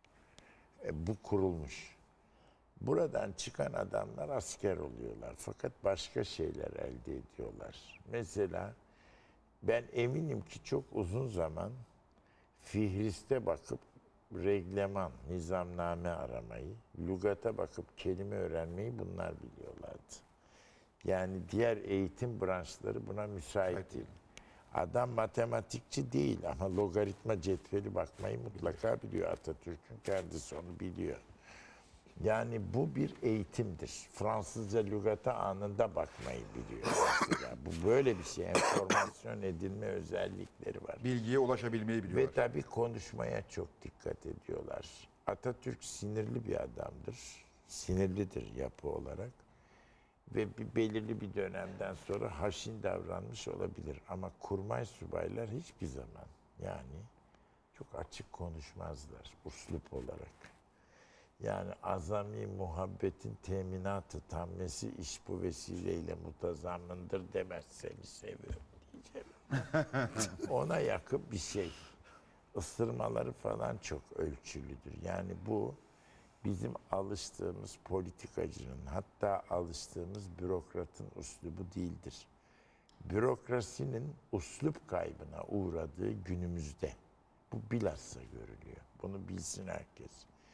Speaker 3: Bu kurulmuş. Buradan çıkan adamlar asker oluyorlar. Fakat başka şeyler elde ediyorlar. Mesela ben eminim ki çok uzun zaman Fihriste bakıp regleman, nizamname aramayı, lügata bakıp kelime öğrenmeyi bunlar biliyorlardı. Yani diğer eğitim branşları buna müsait değil. Adam matematikçi değil ama logaritma cetveli bakmayı mutlaka biliyor. Atatürk'ün kendisi onu biliyor. Yani bu bir eğitimdir. Fransızca lügata anında bakmayı biliyor mesela. Bu böyle bir şey. Enformasyon edinme özellikleri var.
Speaker 2: Bilgiye ulaşabilmeyi biliyorlar.
Speaker 3: Ve tabii konuşmaya çok dikkat ediyorlar. Atatürk sinirli bir adamdır. Sinirlidir yapı olarak. Ve belirli bir dönemden sonra haşin davranmış olabilir. Ama kurmay subaylar hiçbir zaman yani çok açık konuşmazlar uslup olarak. Yani azami muhabbetin teminatı tammesi iş bu vesileyle mutazammındır demez seni seviyorum diyeceğim. Ona yakın bir şey. Isırmaları falan çok ölçülüdür. Yani bu bizim alıştığımız politikacının hatta alıştığımız bürokratın uslubu değildir. Bürokrasinin uslup kaybına uğradığı günümüzde bu bilhassa görülüyor. Bunu bilsin herkes.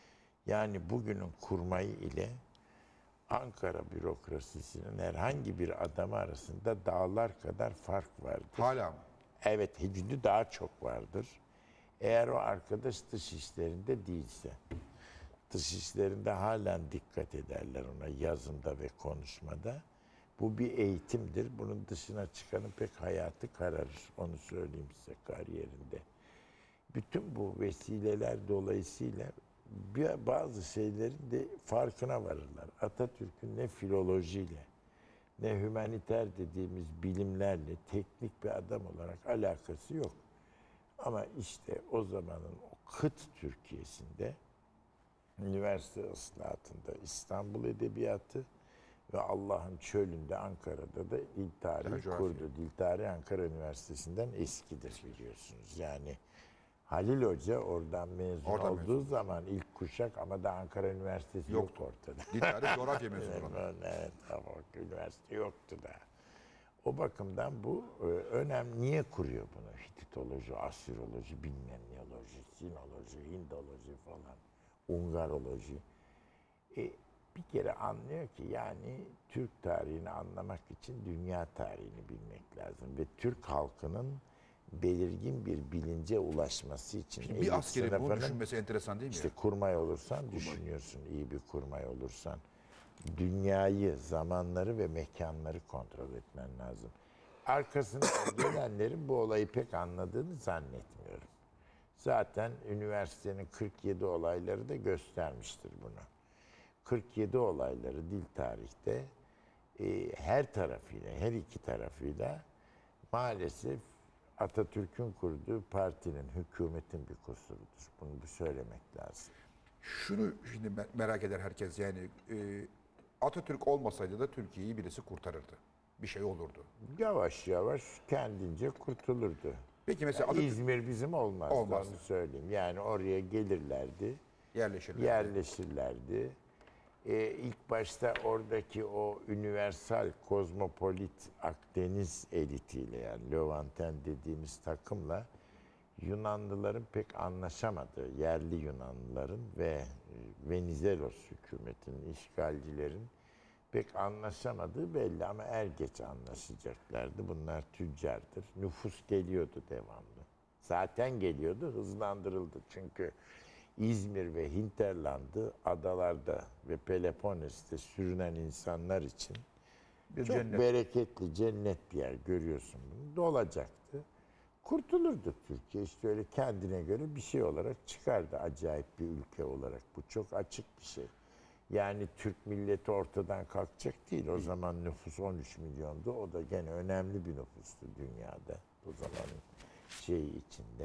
Speaker 3: Yani bugünün kurmayı ile Ankara bürokrasisinin herhangi bir adamı arasında dağlar kadar fark vardır.
Speaker 2: Hala mı?
Speaker 3: Evet, hücrede daha çok vardır. Eğer o arkadaş dış işlerinde değilse, dış işlerinde halen dikkat ederler ona yazında ve konuşmada. Bu bir eğitimdir. Bunun dışına çıkanın pek hayatı kararır. Onu söyleyeyim size kariyerinde. Bütün bu vesileler dolayısıyla bazı şeylerin de farkına varırlar. Atatürk'ün ne filolojiyle, ne hümaniter dediğimiz bilimlerle teknik bir adam olarak alakası yok. Ama işte o zamanın o kıt Türkiye'sinde üniversite ıslahatında İstanbul Edebiyatı ve Allah'ın çölünde Ankara'da da dil tarihi
Speaker 2: Coğrafya.
Speaker 3: kurdu. Dil tarihi Ankara Üniversitesi'nden eskidir biliyorsunuz. Yani Halil Hoca oradan mezun
Speaker 2: Oradan
Speaker 3: olduğu zaman ilk kuşak ama da Ankara Üniversitesi yok ortada.
Speaker 2: Dil tarih coğrafya mezunu.
Speaker 3: Evet, ama üniversite yoktu da. O bakımdan bu önemli. Niye kuruyor bunu? Hititoloji, Asiroloji, bilmem neoloji, Sinoloji, Hindoloji falan, Ungaroloji. Bir kere anlıyor ki yani Türk tarihini anlamak için dünya tarihini bilmek lazım. Ve Türk halkının belirgin bir bilince ulaşması için
Speaker 2: Bir
Speaker 3: elit
Speaker 2: askeri bunu
Speaker 3: sınıfının-
Speaker 2: düşünmesi enteresan değil mi?
Speaker 3: İşte kurmay olursan düşünüyorsun, iyi bir kurmay olursan. Dünyayı, zamanları ve mekanları kontrol etmen lazım. Arkasından gelenlerin bu olayı pek anladığını zannetmiyorum. Zaten üniversitenin 47 olayları da göstermiştir bunu. 47 olayları dil tarihte her tarafıyla, her iki tarafıyla maalesef Atatürk'ün kurduğu partinin, hükümetin bir kusurudur. Bunu bir söylemek lazım.
Speaker 2: Şunu şimdi merak eder herkes yani Atatürk olmasaydı da Türkiye'yi birisi kurtarırdı. Bir şey olurdu.
Speaker 3: Yavaş yavaş kendince kurtulurdu.
Speaker 2: Peki mesela
Speaker 3: Yani
Speaker 2: Atatürk
Speaker 3: İzmir bizim olmazdı,
Speaker 2: Olmazdı.
Speaker 3: onu söyleyeyim. Yani oraya gelirlerdi,
Speaker 2: yerleşirdi.
Speaker 3: yerleşirlerdi. İlk başta oradaki o universal, kozmopolit Akdeniz elitiyle yani Levanten dediğimiz takımla Yunanlıların pek anlaşamadığı, yerli Yunanlıların ve Venizelos hükümetinin, işgalcilerin pek anlaşamadığı belli ama er geç anlaşacaklardı. Bunlar tüccardır. Nüfus geliyordu devamlı. Zaten geliyordu, hızlandırıldı. Çünkü İzmir ve Hinterland'ı adalarda ve Peloponnes'te sürünen insanlar için
Speaker 2: Bir
Speaker 3: çok
Speaker 2: cennet.
Speaker 3: bereketli, cennet bir yer görüyorsun bunu. Dolacaktı. Kurtulurdu Türkiye. İşte öyle kendine göre bir şey olarak çıkardı. Acayip bir ülke olarak. Bu çok açık bir şey. Yani Türk milleti ortadan kalkacak değil. O zaman nüfus 13 milyondu. O da gene önemli bir nüfustu dünyada. O zamanın şeyi içinde.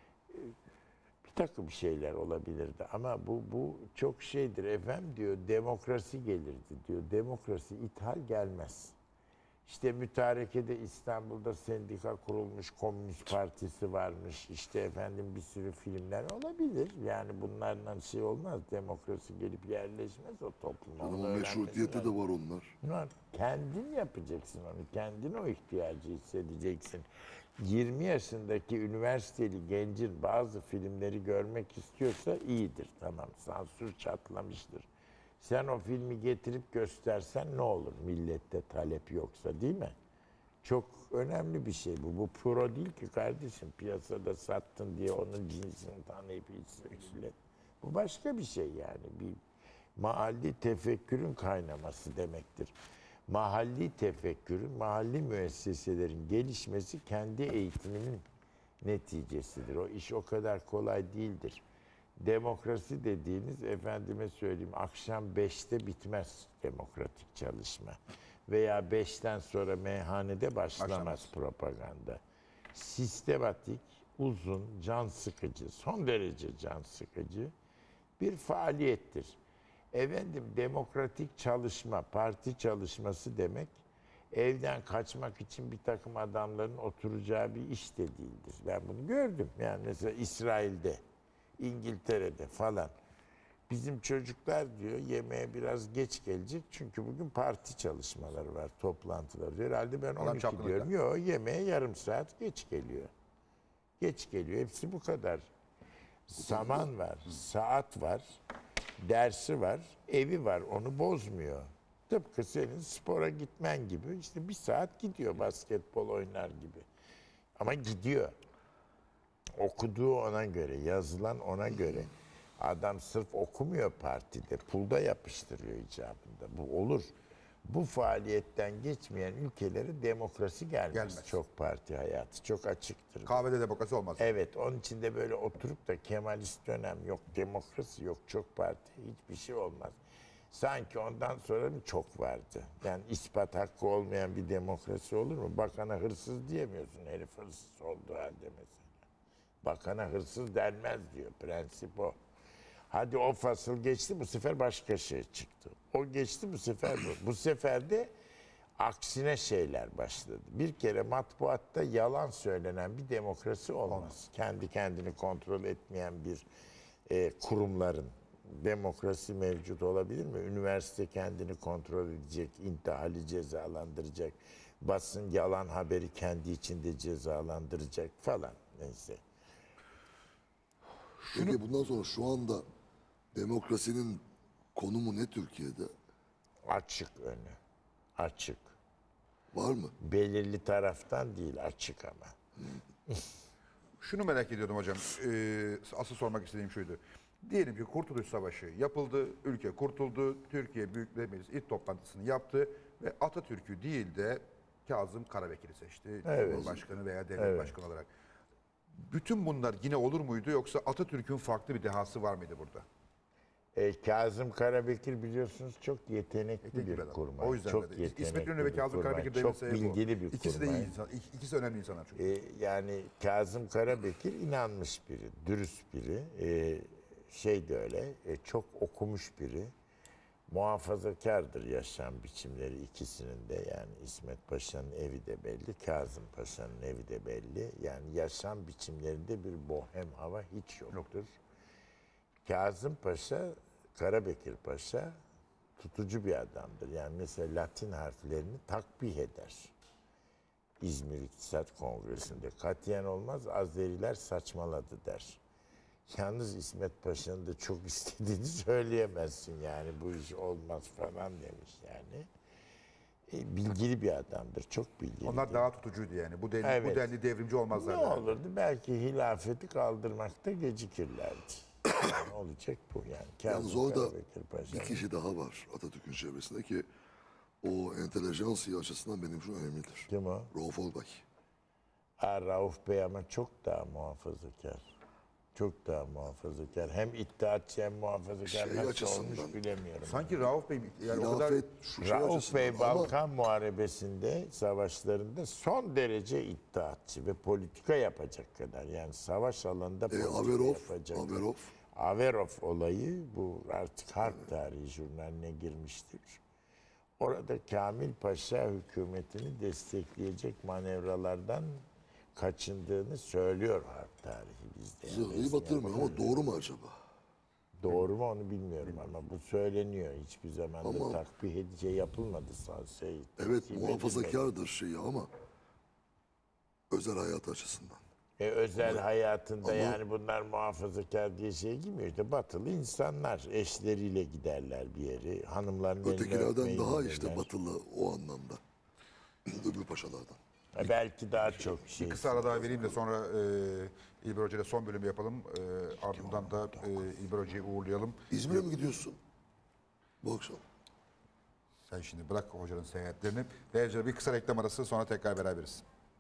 Speaker 3: Bir takım şeyler olabilirdi ama bu çok şeydir. Efendim diyor demokrasi gelirdi diyor. Demokrasi ithal gelmez. İşte mütarekede İstanbul'da sendika kurulmuş, Komünist Partisi varmış. İşte efendim bir sürü filmler olabilir. Yani bunlardan şey olmaz. Demokrasi gelip yerleşmez o topluma.
Speaker 4: Ama
Speaker 3: Onu öğrenmesi
Speaker 4: meşrutiyette
Speaker 3: lazım.
Speaker 4: de var onlar.
Speaker 3: Var. Kendin yapacaksın onu. Kendin o ihtiyacı hissedeceksin. 20 yaşındaki üniversiteli gencin bazı filmleri görmek istiyorsa iyidir. Tamam, sansür çatlamıştır. Sen o filmi getirip göstersen ne olur? Millette talep yoksa, değil mi? Çok önemli bir şey bu. Bu pro değil ki kardeşim. Piyasada sattın diye onun cinsini tanıyıp millet. Bu başka bir şey yani. Bir mahalli tefekkürün kaynaması demektir. Mahalli tefekkürün, mahalli müesseselerin gelişmesi kendi eğitiminin neticesidir. O iş o kadar kolay değildir. Demokrasi dediğiniz, efendime söyleyeyim, akşam 5'te bitmez demokratik çalışma. Veya 5'ten sonra meyhanede başlamaz propaganda. Sistematik, uzun, can sıkıcı, son derece can sıkıcı bir faaliyettir. Efendim demokratik çalışma, parti çalışması demek evden kaçmak için bir takım adamların oturacağı bir iş de değildir. Ben bunu gördüm. Yani mesela İsrail'de, İngiltere'de falan. Bizim çocuklar diyor yemeğe biraz geç gelecek çünkü bugün parti çalışmaları var, toplantılar. Herhalde ben
Speaker 2: Adam
Speaker 3: 12
Speaker 2: çapkınlıkla.
Speaker 3: diyorum. Yok, yemeğe yarım saat geç geliyor. Geç geliyor. Hepsi bu kadar. Zaman var, saat var. dersi var, evi var, onu bozmuyor. Tıpkı senin spora gitmen gibi, işte bir saat gidiyor basketbol oynar gibi. Ama gidiyor. Okuduğu ona göre, yazılan ona göre. Adam sırf okumuyor partide, pulda yapıştırıyor icabında. Bu olur. Bu faaliyetten geçmeyen ülkelere demokrasi gelmez. Çok parti hayatı, çok açıktır.
Speaker 2: Kahvede demokrasi olmaz.
Speaker 3: Evet, onun için de böyle oturup da Kemalist dönem yok, demokrasi yok, çok parti, hiçbir şey olmaz. Sanki ondan sonra mı çok vardı? Yani ispat hakkı olmayan bir demokrasi olur mu? Bakana hırsız diyemiyorsun, herif hırsız olduğu halde mesela. Bakana hırsız denmez diyor, prensip o. Hadi o fasıl geçti, bu sefer başka şey çıktı. O geçti, bu sefer bu. Bu sefer de aksine şeyler başladı. Bir kere matbuatta yalan söylenen bir demokrasi olmaz. Kendi kendini kontrol etmeyen bir kurumların demokrasi mevcut olabilir mi? Üniversite kendini kontrol edecek, intihali cezalandıracak, basın yalan haberi kendi içinde cezalandıracak falan, neyse.
Speaker 4: Peki bundan sonra şu anda demokrasinin konumu ne Türkiye'de?
Speaker 3: Açık önü, açık.
Speaker 4: Var mı?
Speaker 3: Belirli taraftan değil, açık ama.
Speaker 2: Şunu merak ediyordum hocam. Asıl sormak istediğim şuydu. Diyelim ki Kurtuluş Savaşı yapıldı, ülke kurtuldu, Türkiye Büyük Millet Meclisi ilk toplantısını yaptı ve Atatürk'ü değil de Kazım Karabekir'i seçti. Cumhurbaşkanı veya devlet başkanı olarak. Bütün bunlar yine olur muydu yoksa Atatürk'ün farklı bir dehası var mıydı burada?
Speaker 3: Kazım Karabekir biliyorsunuz çok yetenekli bir kurmay.
Speaker 2: O yüzden
Speaker 3: çok
Speaker 2: de.
Speaker 3: yetenekli
Speaker 2: İsmet İnönü ve
Speaker 3: bir
Speaker 2: Kazım
Speaker 3: kurmay.
Speaker 2: Karabekir
Speaker 3: Çok
Speaker 2: demeseydin
Speaker 3: bilgili bir
Speaker 2: İkisi de
Speaker 3: kurmay.
Speaker 2: iyi insan. İkisi önemli insanlar çünkü.
Speaker 3: Yani Kazım Karabekir inanmış biri, dürüst biri. Şey de öyle, çok okumuş biri. Muhafazakardır yaşam biçimleri ikisinin de. Yani İsmet Paşa'nın evi de belli, Kazım Paşa'nın evi de belli. Yani yaşam biçimlerinde bir bohem hava hiç yoktur. Kazım Paşa, Karabekir Paşa tutucu bir adamdır. Yani mesela Latin harflerini takbih eder. İzmir İktisat Kongresi'nde katiyen olmaz, Azeriler saçmaladı der. Yalnız İsmet Paşa'nın da çok istediğini söyleyemezsin yani bu iş olmaz falan demiş yani. Bilgili bir adamdır, çok bilgili.
Speaker 2: Onlar daha tutucuydu yani. Bu denli,
Speaker 3: Evet.
Speaker 2: bu denli devrimci olmazlar.
Speaker 3: Ne olurdu? Belki hilafeti kaldırmakta gecikirlerdi. Yani olacak bu yani.
Speaker 4: Yalnız
Speaker 3: Kazım
Speaker 4: orada
Speaker 3: Karabekir Paşa.
Speaker 4: bir kişi daha var Atatürk'ün çevresinde ki o entelejansiya açısından benim için önemlidir.
Speaker 3: Kim o?
Speaker 4: Rauf Orbay.
Speaker 3: Rauf Bey ama çok daha muhafazakar. Çok daha muhafazakar. Hem iddiatçı hem muhafazakar.
Speaker 4: Şey
Speaker 3: Nasıl
Speaker 4: açısından,
Speaker 3: olmuş bilemiyorum.
Speaker 2: Sanki Rauf Bey yani o kadar
Speaker 4: Hilafet şu şey
Speaker 3: Rauf
Speaker 4: açısından
Speaker 3: Bey
Speaker 4: ama
Speaker 3: Balkan Muharebesi'nde, savaşlarında son derece iddiatçı ve politika yapacak kadar. Yani savaş alanında politika yapacak. Averov olayı bu artık harp tarihi jurnaline girmiştir. Orada Kamil Paşa hükümetini destekleyecek manevralardan kaçındığını söylüyor harp tarihi bizde. Yani
Speaker 4: zırhıyı batırmıyor ama doğru mu acaba?
Speaker 3: doğru mu onu bilmiyorum ama bu söyleniyor. Hiçbir zaman da
Speaker 4: Ama-
Speaker 3: takbih edici yapılmadı.
Speaker 4: Evet
Speaker 3: teslim
Speaker 4: muhafazakardır şeyi ama özel hayat açısından.
Speaker 3: özel hayatında
Speaker 4: ama-
Speaker 3: yani bunlar muhafazakar diye şey girmiyor. İşte batılı insanlar eşleriyle giderler bir yere. Hanımların elini
Speaker 4: Ötekilerden
Speaker 3: öpmeyi
Speaker 4: daha
Speaker 3: bilirler.
Speaker 4: işte batılı o anlamda. Öbür paşalardan.
Speaker 3: Belki daha çok şey.
Speaker 2: kısa ara daha vereyim de sonra İlber Hoca ile son bölümü yapalım. Ardından da İlber Hoca'yı uğurlayalım.
Speaker 4: İzmir'e mi gidiyorsun? Bu akşam.
Speaker 2: Sen şimdi bırak hocanın seyahatlerini. Değerli bir kısa reklam arası sonra tekrar beraberiz.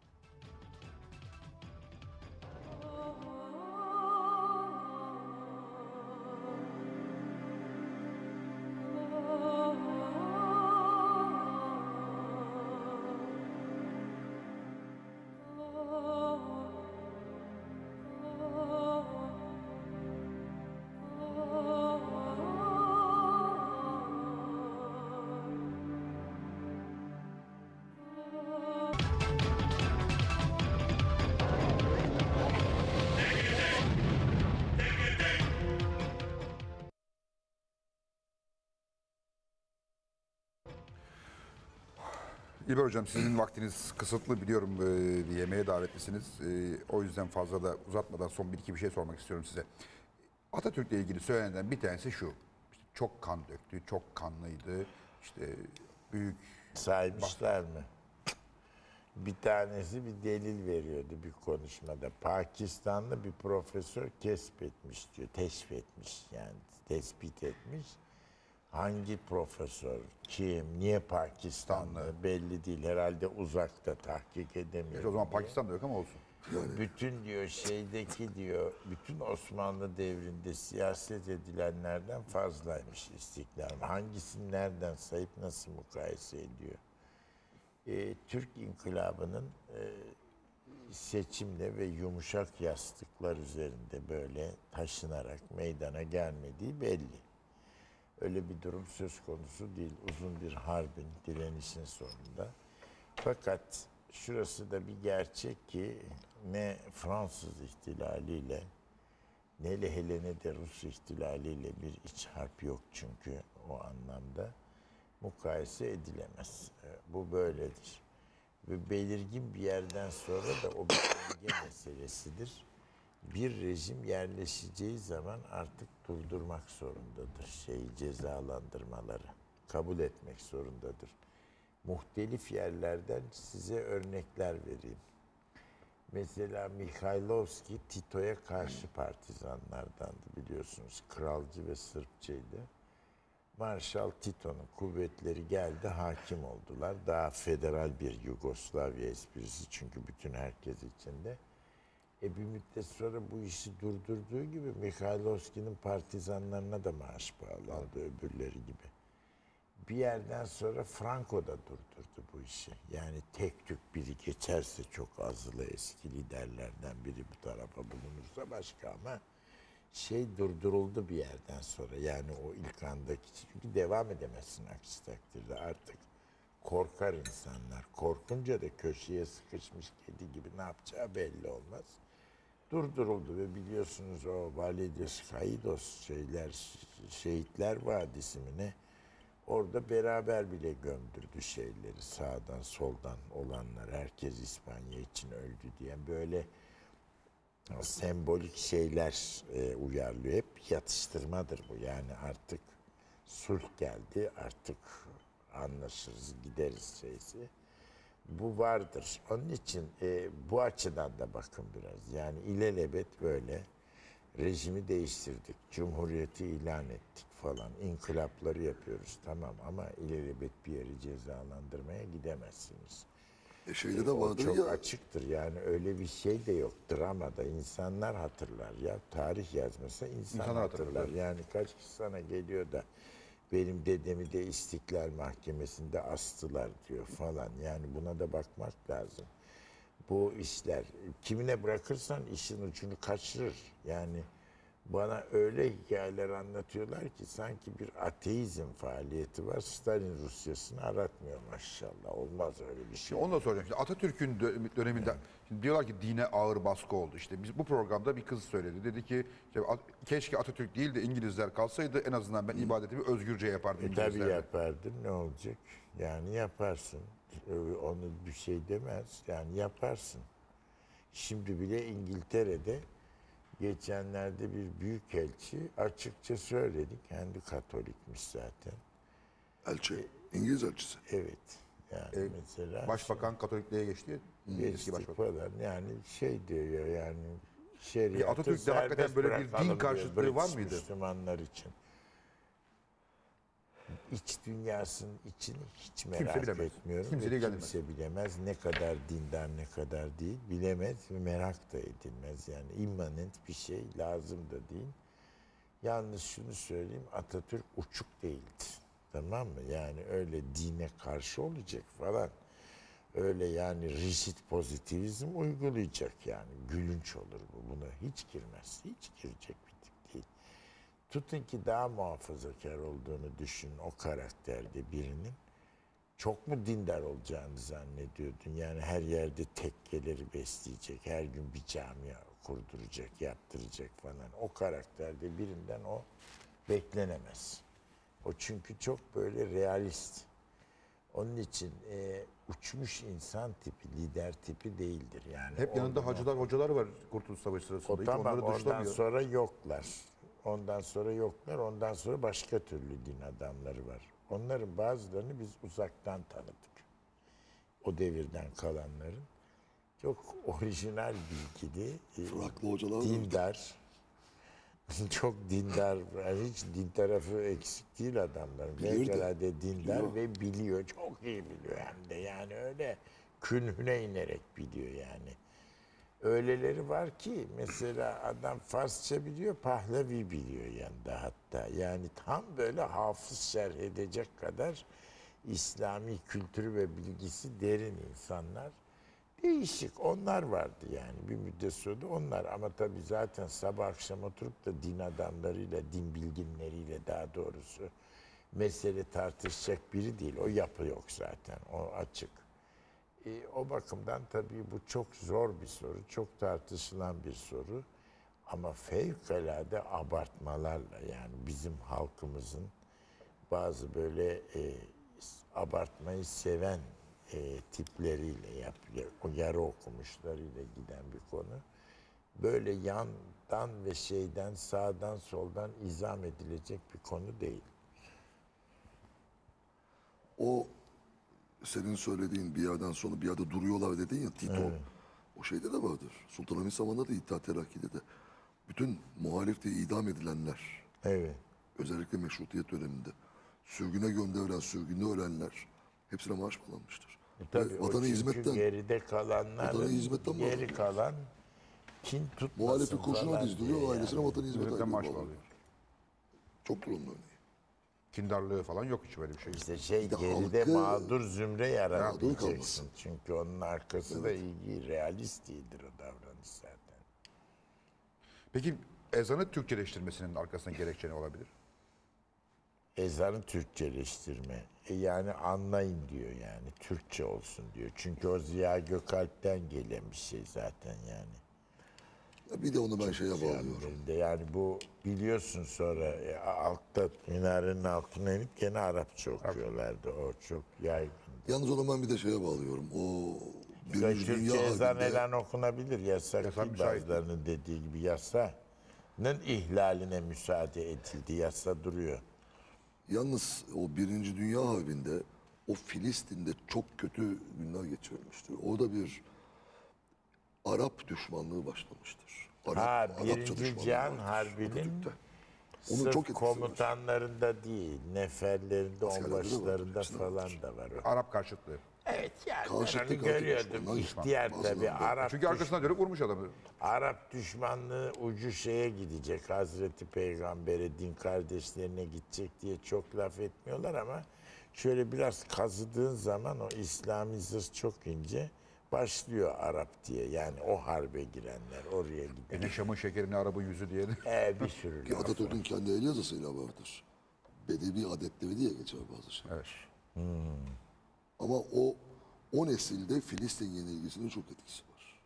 Speaker 2: İlber Hocam sizin vaktiniz kısıtlı biliyorum bir yemeğe davetlisiniz. O yüzden fazla da uzatmadan son bir iki bir şey sormak istiyorum size. Atatürk'le ilgili söylenen bir tanesi şu. çok kan döktü, çok kanlıydı. İşte büyük
Speaker 3: Saymışlar mı? Bir tanesi bir delil veriyordu bir konuşmada. Pakistanlı bir profesör keşfetmiş diyor. Teşfetmiş yani tespit etmiş. Hangi profesör, kim, niye Pakistanlı belli değil. Herhalde uzakta tahkik edemiyor.
Speaker 2: o zaman
Speaker 3: diye.
Speaker 2: Pakistan'da yok ama olsun.
Speaker 3: Bütün diyor şeydeki diyor bütün Osmanlı devrinde siyaset edilenlerden fazlaymış İstiklal. Hangisini nereden sayıp nasıl mukayese ediyor? Türk İnkılabı'nın seçimle ve yumuşak yastıklar üzerinde böyle taşınarak meydana gelmediği belli. Öyle bir durum söz konusu değil. Uzun bir harbin, direnişin sonunda. Fakat şurası da bir gerçek ki ne Fransız ihtilaliyle ne hele ne de Rus ihtilaliyle bir iç harp yok çünkü o anlamda mukayese edilemez. Bu böyledir. Ve belirgin bir yerden sonra da o bir denge meselesidir. Bir rejim yerleşeceği zaman artık durdurmak zorundadır. Cezalandırmaları kabul etmek zorundadır. Muhtelif yerlerden size örnekler vereyim. Mesela Mihailovski Tito'ya karşı partizanlardandı biliyorsunuz. Kralcı ve Sırpçıydı. Marshal Tito'nun kuvvetleri geldi, hakim oldular. Daha federal bir Yugoslavya esprisi çünkü bütün herkes içinde. Bir müddet sonra bu işi durdurduğu gibi Mihailovski'nin partizanlarına da maaş bağlandı öbürleri gibi. Bir yerden sonra Franco da durdurdu bu işi. Yani tek tük biri geçerse çok azılı eski liderlerden biri bu tarafa bulunursa başka ama durduruldu bir yerden sonra. Yani o ilk andaki çünkü devam edemezsin aksi takdirde artık korkar insanlar. Korkunca da köşeye sıkışmış kedi gibi ne yapacağı belli olmaz. Durduruldu ve biliyorsunuz o Valides Kaidos Şehitler Vadisi mi ne? Orada beraber bile gömdürdü şeyleri sağdan soldan olanlar. Herkes İspanya için öldü diyen böyle sembolik şeyler uyarlıyor. Hep yatıştırmadır bu. Yani artık sulh geldi, artık anlaşırız, gideriz şeysi. Bu vardır. Onun için bu açıdan da bakın biraz. Yani ilelebet böyle rejimi değiştirdik, cumhuriyeti ilan ettik falan. İnkılapları yapıyoruz tamam ama ilelebet bir yeri cezalandırmaya gidemezsiniz.
Speaker 4: Şeyde de
Speaker 3: O
Speaker 4: vardır
Speaker 3: çok
Speaker 4: ya.
Speaker 3: açıktır yani öyle bir şey de yok dramada. İnsanlar hatırlar ya. Tarih yazmasa insan hatırlar. Yani kaç kişi sana geliyor da benim dedemi de İstiklal Mahkemesi'nde astılar diyor falan. Yani buna da bakmak lazım. Bu işler kimine bırakırsan işin ucunu kaçırır. Yani bana öyle hikayeler anlatıyorlar ki sanki bir ateizm faaliyeti var. Stalin Rusyasını aratmıyor maşallah. Olmaz öyle bir şey.
Speaker 2: Onu da soracağım. Şimdi Atatürk'ün döneminde şimdi diyorlar ki dine ağır baskı oldu. İşte biz bu programda bir kız söyledi. Dedi ki işte, keşke Atatürk değil de İngilizler kalsaydı en azından ben ibadetimi özgürce yapardım
Speaker 3: Tabii
Speaker 2: İngilizlerle.
Speaker 3: yapardın ne olacak? Yani yaparsın. Onu bir şey demez. Yani yaparsın. Şimdi bile İngiltere'de geçenlerde bir büyükelçi açıkça söyledi. Kendi Katolikmiş zaten.
Speaker 4: Elçi. İngiliz elçisi.
Speaker 3: Evet. Yani mesela
Speaker 2: Başbakan Katolikliğe geçti ya. Eski
Speaker 3: geçtik
Speaker 2: başbakan.
Speaker 3: falan. Yani diyor yani şeriatı
Speaker 2: Atatürk'te hakikaten
Speaker 3: serbest
Speaker 2: böyle bir din
Speaker 3: bırakalım diyor
Speaker 2: karşıtlığı var
Speaker 3: British
Speaker 2: mıydı?
Speaker 3: Müslümanlar için. İç dünyasının içini hiç
Speaker 2: Kimse
Speaker 3: merak
Speaker 2: bilemez.
Speaker 3: etmiyorum.
Speaker 2: Kimse
Speaker 3: ve
Speaker 2: de ilgilenmez.
Speaker 3: kimse bilemez. Ne kadar dindar ne kadar değil bilemez ve merak da edilmez. Yani immanent bir şey lazım da değil. Yalnız şunu söyleyeyim Atatürk uçuk değildi. Tamam mı? Yani öyle dine karşı olacak falan. Öyle yani rigid pozitivizm uygulayacak yani. Gülünç olur bu. Buna hiç girmez. Hiç girecek bir tip değil. Tutun ki daha muhafazakar olduğunu düşünün o karakterde birinin. Çok mu dindar olacağını zannediyordun? Yani her yerde tekkeleri besleyecek, her gün bir camia kurduracak, yaptıracak falan. O karakterde birinden o beklenemez. O çünkü çok böyle realist. Onun için uçmuş insan tipi, lider tipi değildir. Yani
Speaker 2: Hep yanında
Speaker 3: orada
Speaker 2: hacılar, hocalar var Kurtuluş Savaşı sırasında.
Speaker 3: o
Speaker 2: Hiç
Speaker 3: tamam
Speaker 2: onları
Speaker 3: oradan
Speaker 2: dışlamıyor.
Speaker 3: sonra yoklar. Ondan sonra yoklar. Ondan sonra başka türlü din adamları var. Onların bazılarını biz uzaktan tanıdık. O devirden kalanların. Çok orijinal bilgili,
Speaker 4: Fraklı hocalar vardı.
Speaker 3: dindar. Çok dindar. Yani hiç din tarafı eksik değil adamların.
Speaker 4: Bilir de.
Speaker 3: Fevkalade dindar
Speaker 4: Biliyor.
Speaker 3: ve biliyor. Çok iyi biliyor hem de. Yani öyle künhüne inerek biliyor yani. Öyleleri var ki mesela adam Farsça biliyor, Pahlavi biliyor yanında hatta. Yani tam böyle hafız şerh edecek kadar İslami kültürü ve bilgisi derin insanlar. Değişik onlar vardı yani bir müddet sonra onlar. Ama tabii zaten sabah akşam oturup da din adamlarıyla, din bilginleriyle daha doğrusu mesele tartışacak biri değil. O yapı yok zaten, o açık. O bakımdan tabii bu çok zor bir soru, çok tartışılan bir soru. Ama fevkalade abartmalarla yani bizim halkımızın bazı böyle abartmayı seven tipleriyle yapıyor. O yarı okumuşlarıyla giden bir konu. Böyle yandan ve şeyden, sağdan, soldan izah edilecek bir konu değil.
Speaker 4: O senin söylediğin bir yerden sonra bir yerde duruyorlar dedin ya Tito. O şeyde de vardır. Sultanahmet zamanında da İttihat Terakki'de de. Bütün muhalif diye idam edilenler,
Speaker 3: Evet.
Speaker 4: özellikle meşrutiyet döneminde sürgüne gönderilen, sürgünde ölenler hepsine maaş bağlanmıştır.
Speaker 3: Tabii
Speaker 4: Ve
Speaker 3: o
Speaker 4: vatana
Speaker 3: çünkü
Speaker 4: hizmetten,
Speaker 3: geride kalanların
Speaker 4: vatana hizmetten
Speaker 3: geri
Speaker 4: bahsediyor.
Speaker 3: kalan kin tutmasın
Speaker 4: Muhalifi kurşuna
Speaker 3: falan
Speaker 4: dizdiriyor,
Speaker 3: diye
Speaker 4: ailesine
Speaker 3: yani.
Speaker 4: vatana hizmet
Speaker 2: Hizmetten
Speaker 4: aylığı
Speaker 2: maaş
Speaker 4: bağlıyor.
Speaker 2: bağlıyor.
Speaker 4: Çoktur onun örneği.
Speaker 2: Kindarlığı falan yok hiç böyle bir şey.
Speaker 3: İşte
Speaker 4: Bir de
Speaker 3: geride
Speaker 4: halkı-
Speaker 3: mağdur zümre yaratacaksın.
Speaker 4: kalmasın.
Speaker 3: Çünkü onun arkası da ilgi, realist değildir o davranış zaten.
Speaker 2: Peki ezanı Türkçeleştirmesinin arkasında gerekçe ne olabilir?
Speaker 3: Ezanı Türkçeleştirme. Yani anlayın diyor yani. Türkçe olsun diyor. Çünkü o Ziya Gökalp'ten gelen bir şey zaten yani.
Speaker 4: Ya bir de onu ben şeye bağlıyorum.
Speaker 3: Ziyaretlerinde. Yani bu biliyorsun sonra altta minarenin altına inip gene Arapça okuyorlardı. O çok yaygın.
Speaker 4: Yalnız onu ben bir de şeye bağlıyorum. O
Speaker 3: Türkçe
Speaker 4: Birinci Dünya
Speaker 3: ezan
Speaker 4: Harbi'nde
Speaker 3: elan okunabilir. Yasak
Speaker 2: Yasak
Speaker 3: değil
Speaker 2: müsait.
Speaker 3: bazılarının dediği gibi yasanın ihlaline müsaade edildi. Yasa duruyor.
Speaker 4: yalnız o Birinci Dünya Harbi'nde o Filistin'de çok kötü günler geçirilmiştir. Orada bir Arap düşmanlığı başlamıştır. Arapça
Speaker 3: Birinci
Speaker 4: düşmanlığı
Speaker 3: Cihan
Speaker 4: vardır
Speaker 3: Harbi'nin
Speaker 4: Atatürk'te. Onun
Speaker 3: sırf
Speaker 4: çok etkisi var.
Speaker 3: komutanlarında değil, neferlerinde,
Speaker 4: Askerlerde de vardır,
Speaker 3: onbaşlarında
Speaker 4: hepsinde
Speaker 3: falan
Speaker 4: vardır.
Speaker 3: da var o.
Speaker 2: Arap karşıtlığı.
Speaker 3: Evet yani
Speaker 4: Karşıtlık
Speaker 3: ben onu
Speaker 4: artık
Speaker 3: görüyordum.
Speaker 4: düşmandan
Speaker 3: İhtiyar
Speaker 4: düşman.
Speaker 3: tabii.
Speaker 4: Bazılarında.
Speaker 3: Arap,
Speaker 2: Çünkü arkasından dönüp vurmuş adamı.
Speaker 3: Arap düşmanlığı ucu şeye gidecek. Hazreti Peygamber'e, din kardeşlerine gidecek diye çok laf etmiyorlar ama şöyle biraz kazıdığın zaman o İslami zırh çok ince başlıyor Arap diye. Yani o harbe girenler, oraya giden.
Speaker 2: Ne Şam'ın şekerini Arap'ın yüzü diye.
Speaker 3: Bir sürü
Speaker 4: Ki
Speaker 3: laf.
Speaker 4: Atatürk'ün kendi el yazısıyla vardır. Bedevi adetleri diye geçer bazı şeyler.
Speaker 2: Evet.
Speaker 4: Ama o nesilde Filistin yenilgisinin çok etkisi var.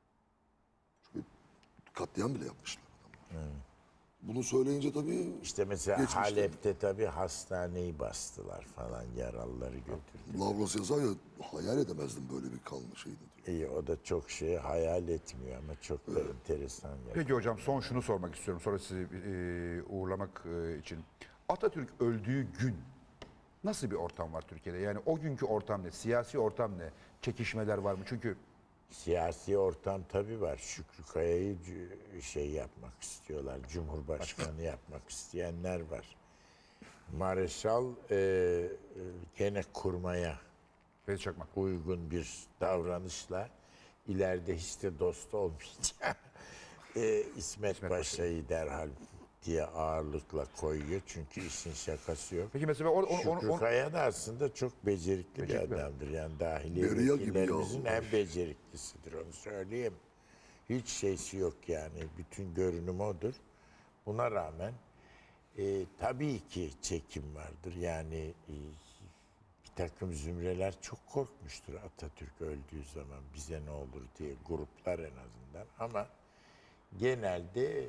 Speaker 4: Çünkü katliam bile yapmışlar adamlar. Bunu söyleyince tabii
Speaker 3: İşte mesela
Speaker 4: geçmişte.
Speaker 3: Halep'te tabii hastaneyi bastılar falan, yaralıları götürdü.
Speaker 4: Lavros yazar ya hayal edemezdim böyle bir kanlı şeyini diyor.
Speaker 3: İyi, o da çok şey hayal etmiyor ama çok da enteresan. Yani.
Speaker 2: Peki hocam son şunu sormak istiyorum. Sonra sizi uğurlamak için. Atatürk öldüğü gün nasıl bir ortam var Türkiye'de? Yani o günkü ortam ne? Siyasi ortam ne? Çekişmeler var mı? Çünkü
Speaker 3: Siyasi ortam tabii var. Şükrü Kaya'yı şey yapmak istiyorlar. Cumhurbaşkanı yapmak isteyenler var. Mareşal gene kurmaya
Speaker 2: Feyzi Çakmak.
Speaker 3: uygun bir davranışla ileride hiç de dost olmayacak. İsmet Paşa'yı derhal diye ağırlıkla koyuyor. Çünkü işin şakası yok.
Speaker 2: Peki mesela
Speaker 3: Şükrü Kaya da aslında çok becerikli bir adamdır. Yani dahiliye
Speaker 4: Beria gibi
Speaker 3: vekillerimizin
Speaker 4: ya.
Speaker 3: en beceriklisidir, onu söyleyeyim. Hiç şeysi yok yani. Bütün görünüm odur. Buna rağmen tabii ki çekim vardır. Yani bir takım zümreler çok korkmuştur Atatürk öldüğü zaman bize ne olur diye, gruplar en azından. Ama genelde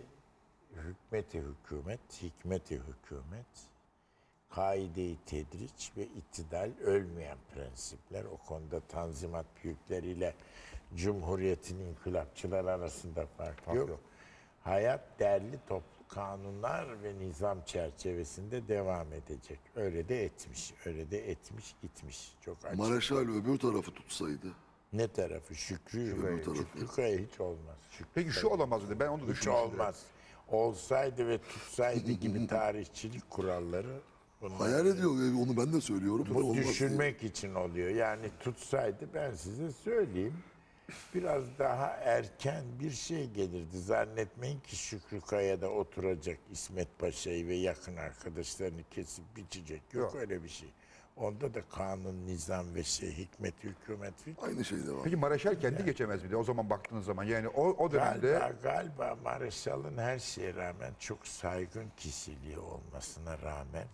Speaker 3: hikmeti hükümet, kaide-i tedriç ve iktidal ölmeyen prensipler. O konuda Tanzimat büyükleriyle Cumhuriyet'in inkılapçılar arasında fark yok. Hayat derli toplu kanunlar ve nizam çerçevesinde devam edecek. Öyle de etmiş. Öyle de etmiş gitmiş. Çok açık.
Speaker 4: Mareşal öbür tarafı tutsaydı.
Speaker 3: Ne tarafı? Şükrü
Speaker 4: tarafı.
Speaker 3: Şükrü Kaya hiç olmaz. Şükrü
Speaker 2: Peki şu
Speaker 3: Kaya
Speaker 2: olamaz dedi. Ben onu da
Speaker 3: hiç
Speaker 2: düşünmüştüm.
Speaker 3: olmaz. Olsaydı ve tutsaydı gibi tarihçilik kuralları bunlar
Speaker 4: Hayal ediyor. Onu ben de söylüyorum.
Speaker 3: bu
Speaker 4: Olmaz diye.
Speaker 3: düşünmek için oluyor. Yani tutsaydı ben size söyleyeyim. Biraz daha erken bir şey gelirdi. Zannetmeyin ki Şükrü Kaya'da oturacak İsmet Paşa'yı ve yakın arkadaşlarını kesip biçecek. Yok öyle bir şey. Onda da kanun, nizam ve hikmet, hükümet.
Speaker 4: Aynı şey de var.
Speaker 2: Peki Mareşal kendi geçemez miydi o zaman baktığınız zaman? Yani o dönemde
Speaker 3: Galiba Mareşal'ın her şeye rağmen çok saygın kişiliği olmasına rağmen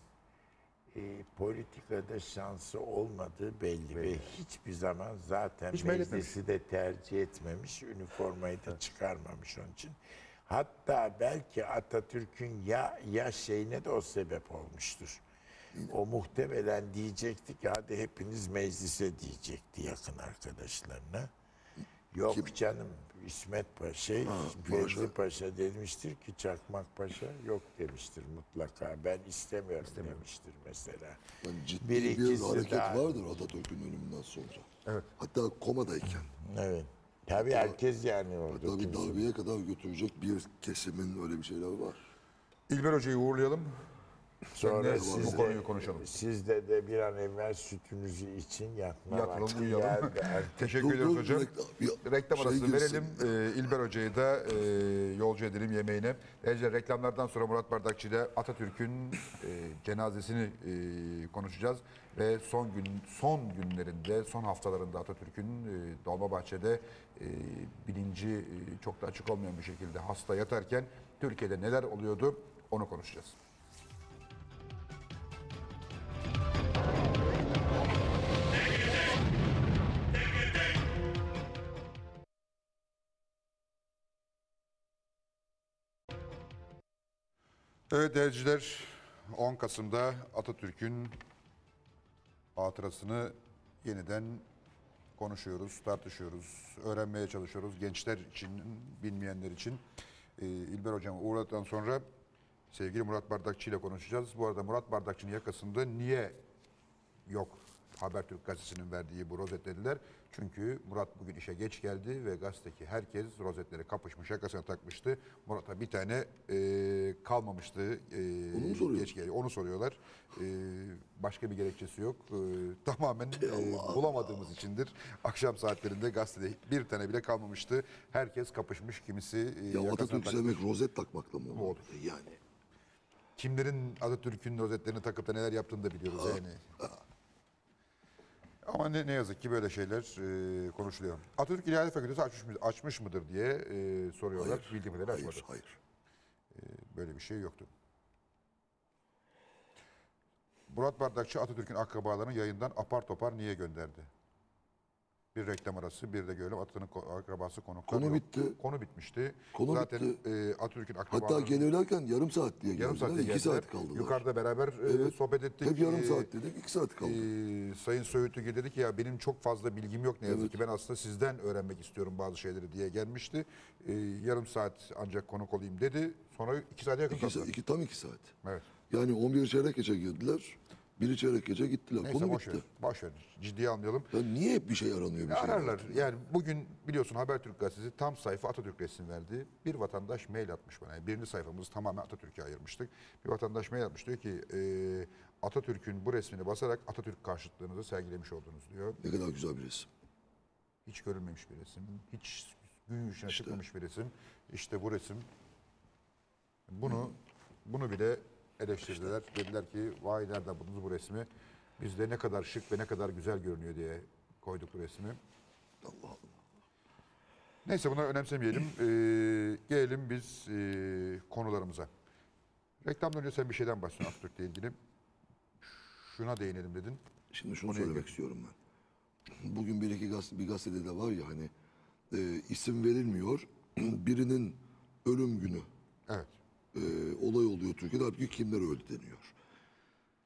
Speaker 3: politikada şansı olmadığı belli ve hiçbir zaman zaten
Speaker 2: Hiç
Speaker 3: meclisi
Speaker 2: meyletmemiş.
Speaker 3: de tercih etmemiş, üniformayı da çıkarmamış onun için. Hatta belki Atatürk'ün ya şeyine de o sebep olmuştur. O muhtemelen diyecekti ki hadi hepiniz meclise diyecekti yakın arkadaşlarına. Yok canım İsmet Paşa, Fevzi Paşa demiştir ki Çakmak Paşa yok demiştir mutlaka. Ben istemiyorum demiştir mesela.
Speaker 4: Yani ciddi
Speaker 3: Bir
Speaker 4: bir,
Speaker 3: ikisi
Speaker 4: hareket
Speaker 3: daha-
Speaker 4: vardır Atatürk'ün ölümünden sonra.
Speaker 2: Evet.
Speaker 4: Hatta komadayken.
Speaker 3: Evet. Tabii herkes yani orada.
Speaker 4: Hatta bir
Speaker 3: kimse-
Speaker 4: darbeye kadar götürecek bir kesimin öyle bir şeyler var.
Speaker 2: İlber Hoca'yı uğurlayalım.
Speaker 3: Sonra
Speaker 2: Seninle
Speaker 3: siz
Speaker 2: bu
Speaker 3: de,
Speaker 2: konuyu konuşalım.
Speaker 3: sizde de bir an evvel sütünüzü için yatma
Speaker 2: Yatalım,
Speaker 3: vakti
Speaker 2: uyuyalım.
Speaker 3: geldi.
Speaker 2: Teşekkür
Speaker 4: Dur,
Speaker 2: ediyoruz
Speaker 4: dur,
Speaker 2: hocam. Reklam
Speaker 4: şey
Speaker 2: arası
Speaker 4: girsin.
Speaker 2: verelim. İlber Hoca'yı da yolcu edelim yemeğine. Ayrıca reklamlardan sonra Murat Bardakçı ile Atatürk'ün cenazesini konuşacağız. Ve son günlerinde, son haftalarında Atatürk'ün Dolmabahçe'de bilinci çok da açık olmayan bir şekilde hasta yatarken Türkiye'de neler oluyordu onu konuşacağız. Evet değerciler, 10 Kasım'da Atatürk'ün hatırasını yeniden konuşuyoruz, tartışıyoruz, öğrenmeye çalışıyoruz. Gençler için, bilmeyenler için İlber Hocam'ı uğradıktan sonra sevgili Murat Bardakçı ile konuşacağız. Bu arada Murat Bardakçı'nın yakasında niye yok Habertürk gazetesinin verdiği bu rozet dediler. Çünkü Murat bugün işe geç geldi ve gazetedeki herkes rozetleri kapışmış, yakasına takmıştı. Murat'a bir tane kalmamıştı.
Speaker 4: Onu mu soruyor?
Speaker 2: Geç geldi. Onu soruyorlar. Başka bir gerekçesi yok. Tamamen bulamadığımız içindir. Akşam saatlerinde gazetede bir tane bile kalmamıştı. Herkes kapışmış. Kimisi
Speaker 4: Ya
Speaker 2: yakasına
Speaker 4: Atatürk
Speaker 2: takmış.
Speaker 4: sevmek rozet takmakla mı olur?
Speaker 2: Olur.
Speaker 4: Yani.
Speaker 2: Kimlerin Atatürk'ün rozetlerini takıp da neler yaptığını da biliyoruz yani. Ama ne yazık ki böyle şeyler konuşuluyor. Atatürk İlahiyat Fakültesi açmış mıdır diye soruyorlar. Bildiğim kadarıyla açmadı.
Speaker 4: Hayır.
Speaker 2: Böyle bir şey yoktu. Murat Bardakçı Atatürk'ün akrabalarını yayından apar topar niye gönderdi? Bir reklam arası, bir de görelim Atatürk'ün akrabası konuklar
Speaker 4: Konu
Speaker 2: yok.
Speaker 4: bitti.
Speaker 2: Konu bitmişti.
Speaker 4: Konu
Speaker 2: Zaten
Speaker 4: bitti.
Speaker 2: Atatürk'ün
Speaker 4: Hatta
Speaker 2: akrabaları
Speaker 4: gelirlerken yarım saat diye geldiler.
Speaker 2: yarım saatte
Speaker 4: 2
Speaker 2: geldiler.
Speaker 4: saat kaldılar.
Speaker 2: Yukarıda beraber sohbet ettik.
Speaker 4: Hep yarım saat dedik, 2 saat kaldı.
Speaker 2: Sayın Söğütlü dedi ki ya benim çok fazla bilgim yok ne yazık ki ben aslında sizden öğrenmek istiyorum bazı şeyleri diye gelmişti. Yarım saat ancak konuk olayım dedi. Sonra 2 saate yakın kaldılar.
Speaker 4: Tam 2 saat.
Speaker 2: Evet.
Speaker 4: Yani 11 çeyrek geçe girdiler. 1 çeyrek geçe gittiler.
Speaker 2: Neyse
Speaker 4: Konu
Speaker 2: boş ver.
Speaker 4: bitti.
Speaker 2: Boş ver. Ciddiye almayalım.
Speaker 4: Ya niye hep bir şey aranıyor bir şey?
Speaker 2: Ararlar. Yani bugün biliyorsun Habertürk gazetesi tam sayfa Atatürk resmi verdi. Bir vatandaş mail atmış bana. Yani birinci sayfamızı tamamen Atatürk'e ayırmıştık. Bir vatandaş mail atmış diyor ki Atatürk'ün bu resmini basarak Atatürk karşıtlığınızı sergilemiş oldunuz diyor.
Speaker 4: Ne kadar güzel bir resim.
Speaker 2: Hiç görülmemiş bir resim. Hiç gün yüzüne çıkmamış bir resim. İşte bu resim. Bunu bile eleştirdiler. Dediler ki vay nereden buldunuz bu resmi? Biz de ne kadar şık ve ne kadar güzel görünüyor diye koyduk bu resmi.
Speaker 4: Allah Allah.
Speaker 2: Neyse buna önemsemeyelim. Gelelim biz konularımıza. Reklamdan önce sen bir şeyden bahsediyorsun Atatürk'le ilgili. Şuna değinelim dedin.
Speaker 4: Şimdi şunu
Speaker 2: Konuya
Speaker 4: söylemek istiyorum ben. Bugün bir gazetede de var ya hani isim verilmiyor. Birinin ölüm günü
Speaker 2: Evet.
Speaker 4: olay oluyor Türkiye'de. Halbuki kimler öldü deniyor.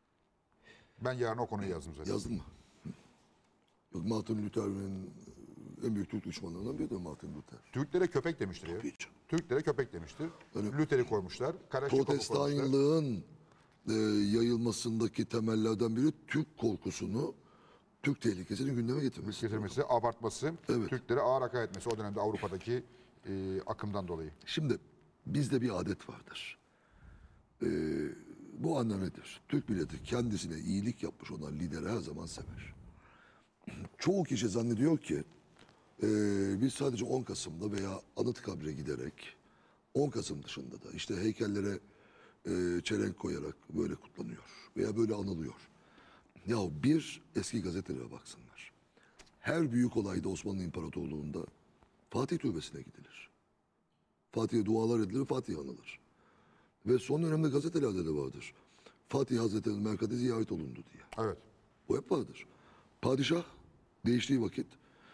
Speaker 2: Ben yarın o konuyu yazdım zaten.
Speaker 4: Yazdın mı? Yok Martin Luther'in en büyük Türk düşmanlarından biridir Martin Luther.
Speaker 2: Türklere köpek demiştir ya.
Speaker 4: Tabii canım.
Speaker 2: Türklere köpek demiştir.
Speaker 4: Yani-
Speaker 2: Luther'i koymuşlar. Karaşikov'u koymuşlar.
Speaker 4: Protestanlığın yayılmasındaki temellerden biri Türk korkusunu, Türk tehlikesini gündeme getirmesi.
Speaker 2: Getirmesi, abartması,
Speaker 4: Evet.
Speaker 2: Türklere ağır hakaret etmesi o dönemde Avrupa'daki akımdan dolayı.
Speaker 4: Şimdi bizde bir adet vardır. Bu anlam nedir? Türk milleti kendisine iyilik yapmış olan lideri her zaman sever. Çoğu kişi zannediyor ki biz sadece 10 Kasım'da veya Anıtkabir'e giderek 10 Kasım dışında da işte heykellere çelenk koyarak böyle kutlanıyor veya böyle anılıyor. Ya bir eski gazetelere baksınlar. Her büyük olayda Osmanlı İmparatorluğu'nda Fatih Türbesi'ne gidilir. Fatih'e dualar edilir, Fatih anılır. Ve son dönemde gazetelerde de vardır. Fatih Hazretleri'nin merkezi ziyaret olundu diye.
Speaker 2: Evet.
Speaker 4: Bu hep vardır. Padişah değiştiği vakit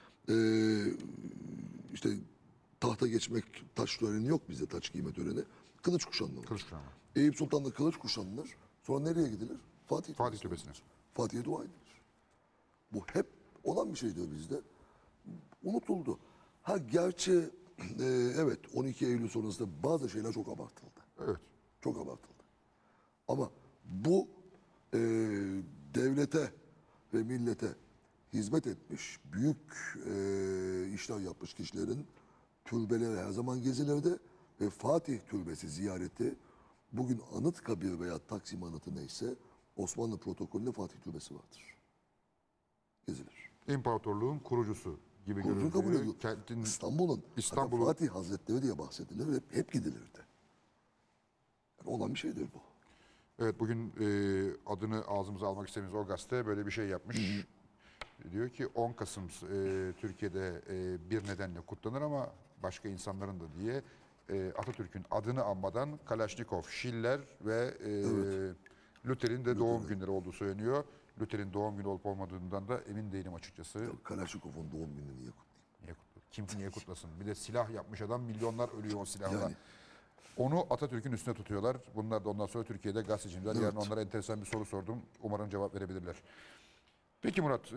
Speaker 4: işte tahta geçmek, taç töreni yok bizde, taç giyme töreni. Kılıç kuşanılır.
Speaker 2: Kılıç kuşanma.
Speaker 4: Eyüp Sultan'da kılıç kuşanılır. Sonra nereye gidilir?
Speaker 2: Fatih Türbesi'ne.
Speaker 4: Fatih'e dua edilir. Bu hep olan bir şeydir bizde. Unutuldu. Ha gerçi evet 12 Eylül sonrasında bazı şeyler çok abartıldı.
Speaker 2: Evet.
Speaker 4: Çok abartıldı. Ama bu devlete ve millete hizmet etmiş, büyük işler yapmış kişilerin türbeleri her zaman gezilirdi ve Fatih Türbesi ziyareti bugün Anıtkabir veya Taksim Anıtı neyse Osmanlı protokolünde Fatih Türbesi vardır. Gezilir.
Speaker 2: İmparatorluğun kurucusu gibi
Speaker 4: Kurucu kabul
Speaker 2: görüldüğü
Speaker 4: ediyor.
Speaker 2: kentin
Speaker 4: İstanbul'un
Speaker 2: İstanbul'un-
Speaker 4: Fatih Hazretleri diye bahsedilir. Hep gidilirdi. Yani olan bir şeydir bu.
Speaker 2: Evet, bugün adını ağzımıza almak istediğimiz o gazete böyle bir şey yapmış. Diyor ki 10 Kasım Türkiye'de bir nedenle kutlanır ama başka insanların da diye Atatürk'ün adını anmadan Kalaşnikov, Schiller ve Luther'in de doğum günleri olduğu söyleniyor. Luther'in doğum günü olup olmadığından da emin değilim açıkçası.
Speaker 4: Kalaşnikov'un doğum gününü niye kutlayayım?
Speaker 2: Niye kutlasın? Kim niye kutlasın? Bir de silah yapmış adam, milyonlar ölüyor o silahla.
Speaker 4: Yani.
Speaker 2: Onu Atatürk'ün üstüne tutuyorlar. Bunlar da ondan sonra Türkiye'de gazeteciler. Yarın onlara enteresan bir soru sordum. Umarım cevap verebilirler. Peki Murat,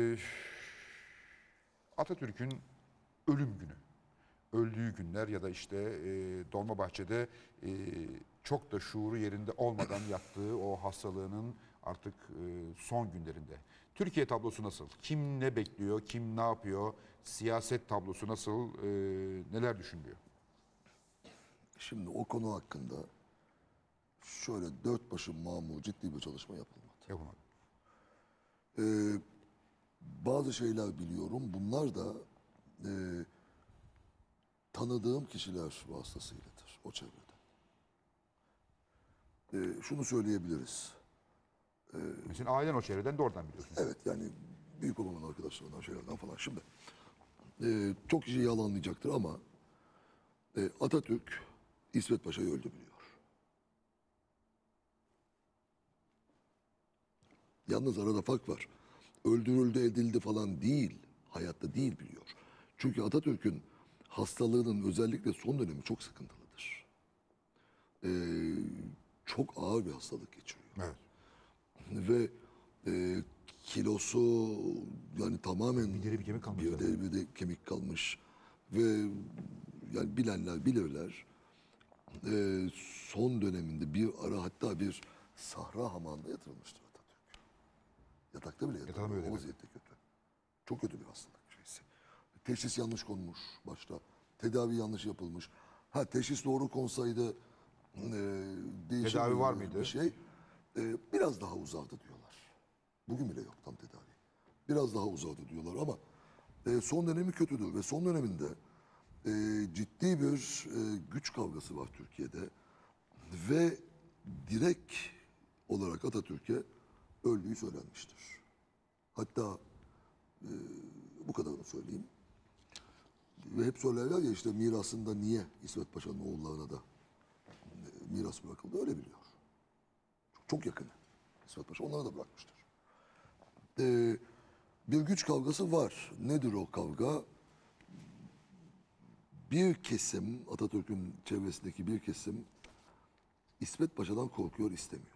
Speaker 2: Atatürk'ün ölüm günü, öldüğü günler ya da işte Dolmabahçe'de çok da şuuru yerinde olmadan yattığı o hastalığının artık son günlerinde. Türkiye tablosu nasıl? Kim ne bekliyor, kim ne yapıyor? Siyaset tablosu nasıl, neler düşünülüyor?
Speaker 4: Şimdi o konu hakkında şöyle dört başı mamur ciddi bir çalışma yapılmadı.
Speaker 2: Yapamadım.
Speaker 4: Bazı şeyler biliyorum. Bunlar da tanıdığım kişiler vasıtasıyladır o çevrede. Şunu söyleyebiliriz.
Speaker 2: Mesela ailen o çevreden de oradan biliyorsun.
Speaker 4: Evet yani büyük babamın arkadaşlarından şeylerden falan. Şimdi çok kişi yalanlayacaktır ama Atatürk İsmet Paşa'yı öldürüyor. Yalnız arada fark var. Öldürüldü edildi falan değil. Hayatta değil biliyor. Çünkü Atatürk'ün hastalığının özellikle son dönemi çok sıkıntılıdır. Çok ağır bir hastalık geçiriyor.
Speaker 2: Evet.
Speaker 4: Ve kilosu yani tamamen
Speaker 2: Bir deri bir kemik kalmış
Speaker 4: bir
Speaker 2: zaten.
Speaker 4: deri bir de kemik kalmış ve yani bilenler bilirler son döneminde bir ara hatta bir sahra hamamında yatırılmıştır Atatürk. Yatakta bile
Speaker 2: Yatalım
Speaker 4: yatırılmış.
Speaker 2: öyle
Speaker 4: O
Speaker 2: mi?
Speaker 4: vaziyette kötü. Çok kötü bir hastalık şeysi. Teşhis yanlış konmuş başta. Tedavi yanlış yapılmış. Ha teşhis doğru konsaydı değişir
Speaker 2: Tedavi var mıydı?
Speaker 4: Bir şey. Biraz daha uzadı diyorlar. Bugün bile yok tam tedavi. Biraz daha uzadı diyorlar ama son dönemi kötüdür ve son döneminde ciddi bir güç kavgası var Türkiye'de ve direkt olarak Atatürk'e öldüğü söylenmiştir. Hatta bu kadarını söyleyeyim. Ve hep söylerler ya işte mirasında niye İsmet Paşa'nın oğullarına da miras bırakıldı öyle biliyor. Çok yakın İsmet Paşa onlara da bırakmıştır. Bir güç kavgası var. Nedir o kavga? Bir kesim, Atatürk'ün çevresindeki bir kesim İsmet Paşa'dan korkuyor, istemiyor.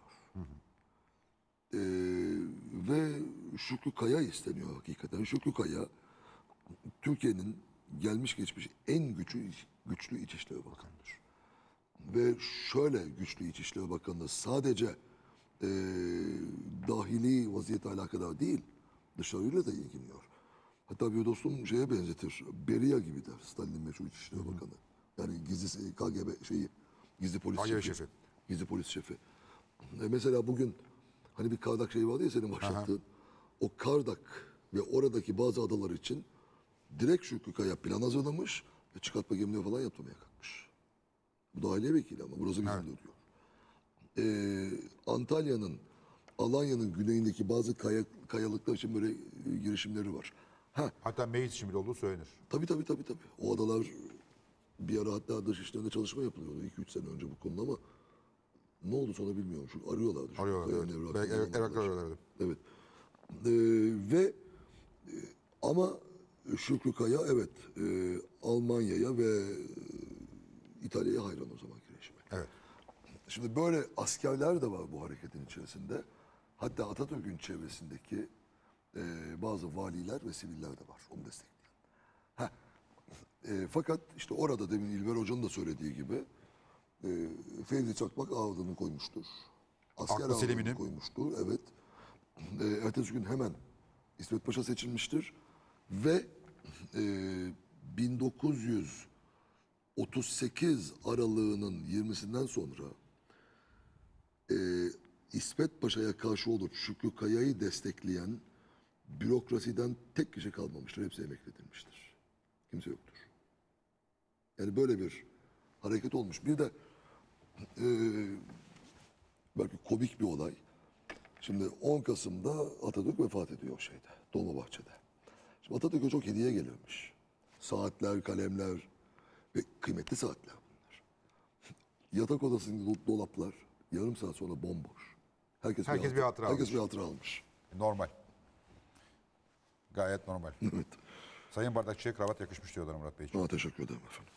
Speaker 4: Ve Şükrü Kaya isteniyor hakikaten. Şükrü Kaya Türkiye'nin gelmiş geçmiş en güçlü İçişleri Bakanı'dır. Ve şöyle güçlü İçişleri Bakanı sadece dahili vaziyete alakadar değil, dışarıyla da ilgileniyor. Hatta bir dostum şeye benzetir, Beria gibi der Stalin'in meşhur İçişleri Bakanı. Yani gizli KGB gizli polis
Speaker 2: KGB
Speaker 4: şefi.
Speaker 2: şefi.
Speaker 4: Gizli polis şefi. Mesela bugün hani bir Kardak şeyi vardı ya senin başlattığın. O Kardak ve oradaki bazı adalar için direkt Şükrü Kaya plan hazırlamış ve çıkartma gemileri falan yaptırmaya kalkmış. Bu dahiliye vekili ama burası bizim diyor. Antalya'nın, Alanya'nın güneyindeki bazı kayalıklar için böyle girişimleri var.
Speaker 2: Hatta meclis için bile olduğu söylenir.
Speaker 4: Tabii. O adalar bir ara hatta dışişlerinde çalışma yapılıyordu 2-3 sene önce bu konuda ama ne oldu sonra bilmiyorum. Şu arıyorlardı. Şu
Speaker 2: Arıyorlar.
Speaker 4: kayanın
Speaker 2: Evet.
Speaker 4: evraklarını
Speaker 2: Evraklar
Speaker 4: alıyorlar.
Speaker 2: arıyorlardı.
Speaker 4: Evet. Ve ama Şükrü Kaya evet Almanya'ya ve İtalya'ya hayran o zaman rejime.
Speaker 2: Evet.
Speaker 4: Şimdi böyle askerler de var bu hareketin içerisinde. Hatta Atatürk'ün çevresindeki bazı valiler ve siviller de var onu destekleyen. Fakat işte orada demin İlber Hoca'nın da söylediği gibi Fevzi Çakmak ağırlığını koymuştur. Asker
Speaker 2: Aklı
Speaker 4: ağırlığını
Speaker 2: selimini.
Speaker 4: koymuştur. Evet. Ertesi gün hemen İsmet Paşa seçilmiştir. Ve 1938 aralığının 20'sinden sonra İsmet Paşa'ya karşı olup Şükrü Kaya'yı destekleyen bürokrasiden tek kişi kalmamıştır. Hepsi emekledilmiştir. Kimse yoktur. Yani böyle bir hareket olmuş. Bir de belki komik bir olay. Şimdi 10 Kasım'da Atatürk vefat ediyor şeyde, Dolmabahçe'de. Şimdi Atatürk'e çok hediye geliyormuş. Saatler, kalemler ve kıymetli saatler bunlar. Yatak odasında dolaplar yarım saat sonra bomboş. Herkes bir hatıra almış.
Speaker 2: Normal. Gayet normal.
Speaker 4: Evet.
Speaker 2: Sayın Bardakçı'ya kravat yakışmış diyorlar Murat Beyciğim.
Speaker 4: Teşekkür ederim efendim.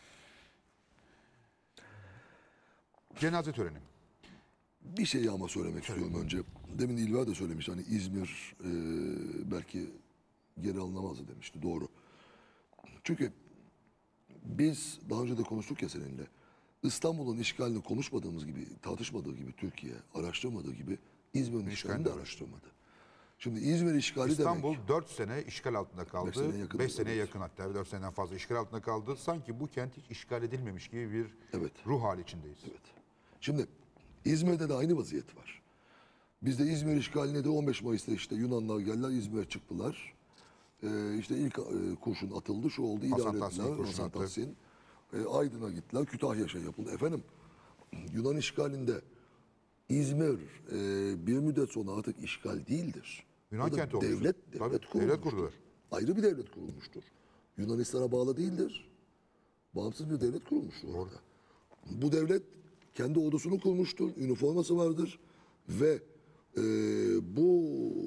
Speaker 2: Cenaze töreni.
Speaker 4: Bir şeyi ama söylemek istiyorum önce. Demin İlver de söylemiş hani İzmir belki geri alınamazdı demişti. Doğru. Çünkü biz daha önce de konuştuk ya seninle. İstanbul'un işgalini konuşmadığımız gibi, tartışmadığı gibi Türkiye araştırmadığı gibi İzmir'in işgalini de araştırmadı. Şimdi İzmir işgali
Speaker 2: İstanbul
Speaker 4: demek.
Speaker 2: 4 sene işgal altında kaldı. 5 seneye yakın,
Speaker 4: 5 seneye
Speaker 2: hatta 4 seneden fazla işgal altında kaldı. Sanki bu kent hiç işgal edilmemiş gibi bir
Speaker 4: Evet.
Speaker 2: ruh hali içindeyiz.
Speaker 4: Evet. Şimdi İzmir'de de aynı vaziyet var. Bizde İzmir işgaline de 15 Mayıs'ta işte Yunanlar geldiler İzmir'e çıktılar. İşte ilk kurşun atıldı şu oldu
Speaker 2: Hasan
Speaker 4: idare
Speaker 2: Tahsin
Speaker 4: ettiler.
Speaker 2: kurşun
Speaker 4: Hasan
Speaker 2: attı.
Speaker 4: Tahsin. Aydın'a gittiler. Kütahya şey yapıldı. Efendim Yunan işgalinde İzmir bir müddet sonra artık işgal değildir.
Speaker 2: Yunan
Speaker 4: Orada
Speaker 2: kenti olmuş.
Speaker 4: devlet
Speaker 2: Tabii, devlet
Speaker 4: kurulmuştur.
Speaker 2: kurdular.
Speaker 4: Ayrı bir devlet kurulmuştur. Yunanistan'a bağlı değildir. Bağımsız bir devlet kurulmuştur orada. Bu devlet kendi ordusunu kurmuştur. Üniforması vardır. Ve bu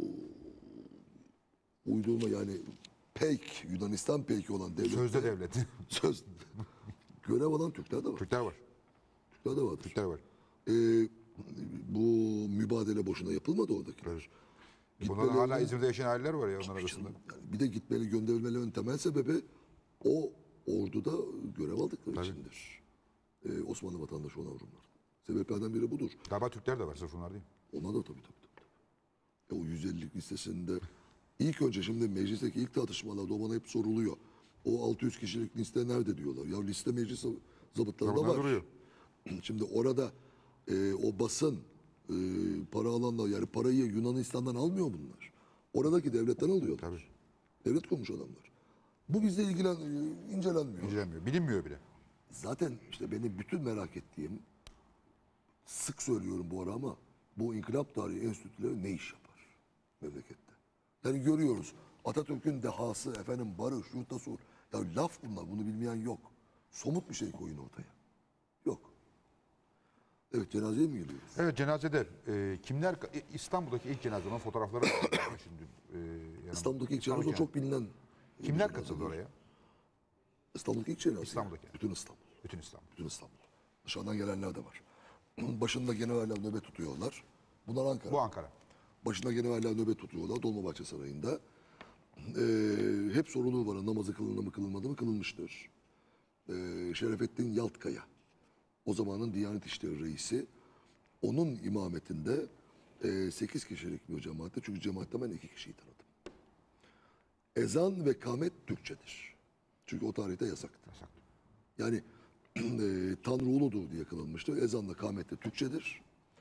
Speaker 4: uydurma yani PEYK, Yunanistan PEYK'i olan devlet.
Speaker 2: Sözde devleti.
Speaker 4: Söz. Görev alan Türkler de var.
Speaker 2: Türkler var.
Speaker 4: Türkler de vardır.
Speaker 2: Türkler var.
Speaker 4: Bu mübadele boşuna yapılmadı oradakiler.
Speaker 2: Bunların hala İzmir'de yaşayan aileler var ya onlar arasında.
Speaker 4: Yani bir de gitmeli gönderilmelerin temel sebebi o orduda görev aldıkları içindir. Osmanlı vatandaşı olan Rumlar. Sebeplerden biri budur.
Speaker 2: Galiba Türkler de var sırf bunlar değil.
Speaker 4: Onlar da tabii. O 150'lik listesinde ilk önce şimdi meclisteki ilk tartışmalarda o bana hep soruluyor. O 600 kişilik liste nerede diyorlar. Ya liste meclis zabıtlarında
Speaker 2: Bunlar
Speaker 4: var.
Speaker 2: duruyor.
Speaker 4: Şimdi orada o basın para alanlar yani parayı Yunanistan'dan almıyor bunlar. Oradaki devletten alıyorlar.
Speaker 2: Tabii.
Speaker 4: Devlet kurmuş adamlar. Bu bizde incelenmiyor.
Speaker 2: İncelenmiyor. Bilinmiyor bile.
Speaker 4: Zaten işte benim bütün merak ettiğim sık söylüyorum bu ara ama bu İnkılap Tarihi Enstitüleri ne iş yapar memlekette? Yani görüyoruz Atatürk'ün dehası efendim barış, yurtta-sur. Ya laf bunlar bunu bilmeyen yok. Somut bir şey koyun ortaya. Yok. Evet cenazeye mi geliyoruz?
Speaker 2: Evet cenazede kimler İstanbul'daki ilk cenazenin fotoğrafları var. Şimdi
Speaker 4: İstanbul'daki ilk cenaze o çok bilinen.
Speaker 2: Kimler katıldı oraya?
Speaker 4: İstanbul'daki ilk cenaze.
Speaker 2: İstanbul'daki.
Speaker 4: Bütün İstanbul.
Speaker 2: Bütün İstanbul.
Speaker 4: Bütün İstanbul. Dışarıdan gelenler de var. Başında generaller nöbet tutuyorlar. Bunlar Ankara.
Speaker 2: Bu Ankara.
Speaker 4: Başında generaller nöbet tutuyorlar Dolmabahçe Sarayı'nda. hep soruluğu var. Namazı kılındı mı kılınmadı mı? Kılınmıştır. Şerefettin Yaltkaya, o zamanın Diyanet İşleri Reisi, onun imametinde 8 kişilik bir cemaatte, çünkü cemaatte ben 2 kişiyi tanıdım. Ezan ve kâmet Türkçedir. Çünkü o tarihte yasaktı. Yani Tanrı uludur diye kılınmıştır. Ezanla kâmet de Türkçedir.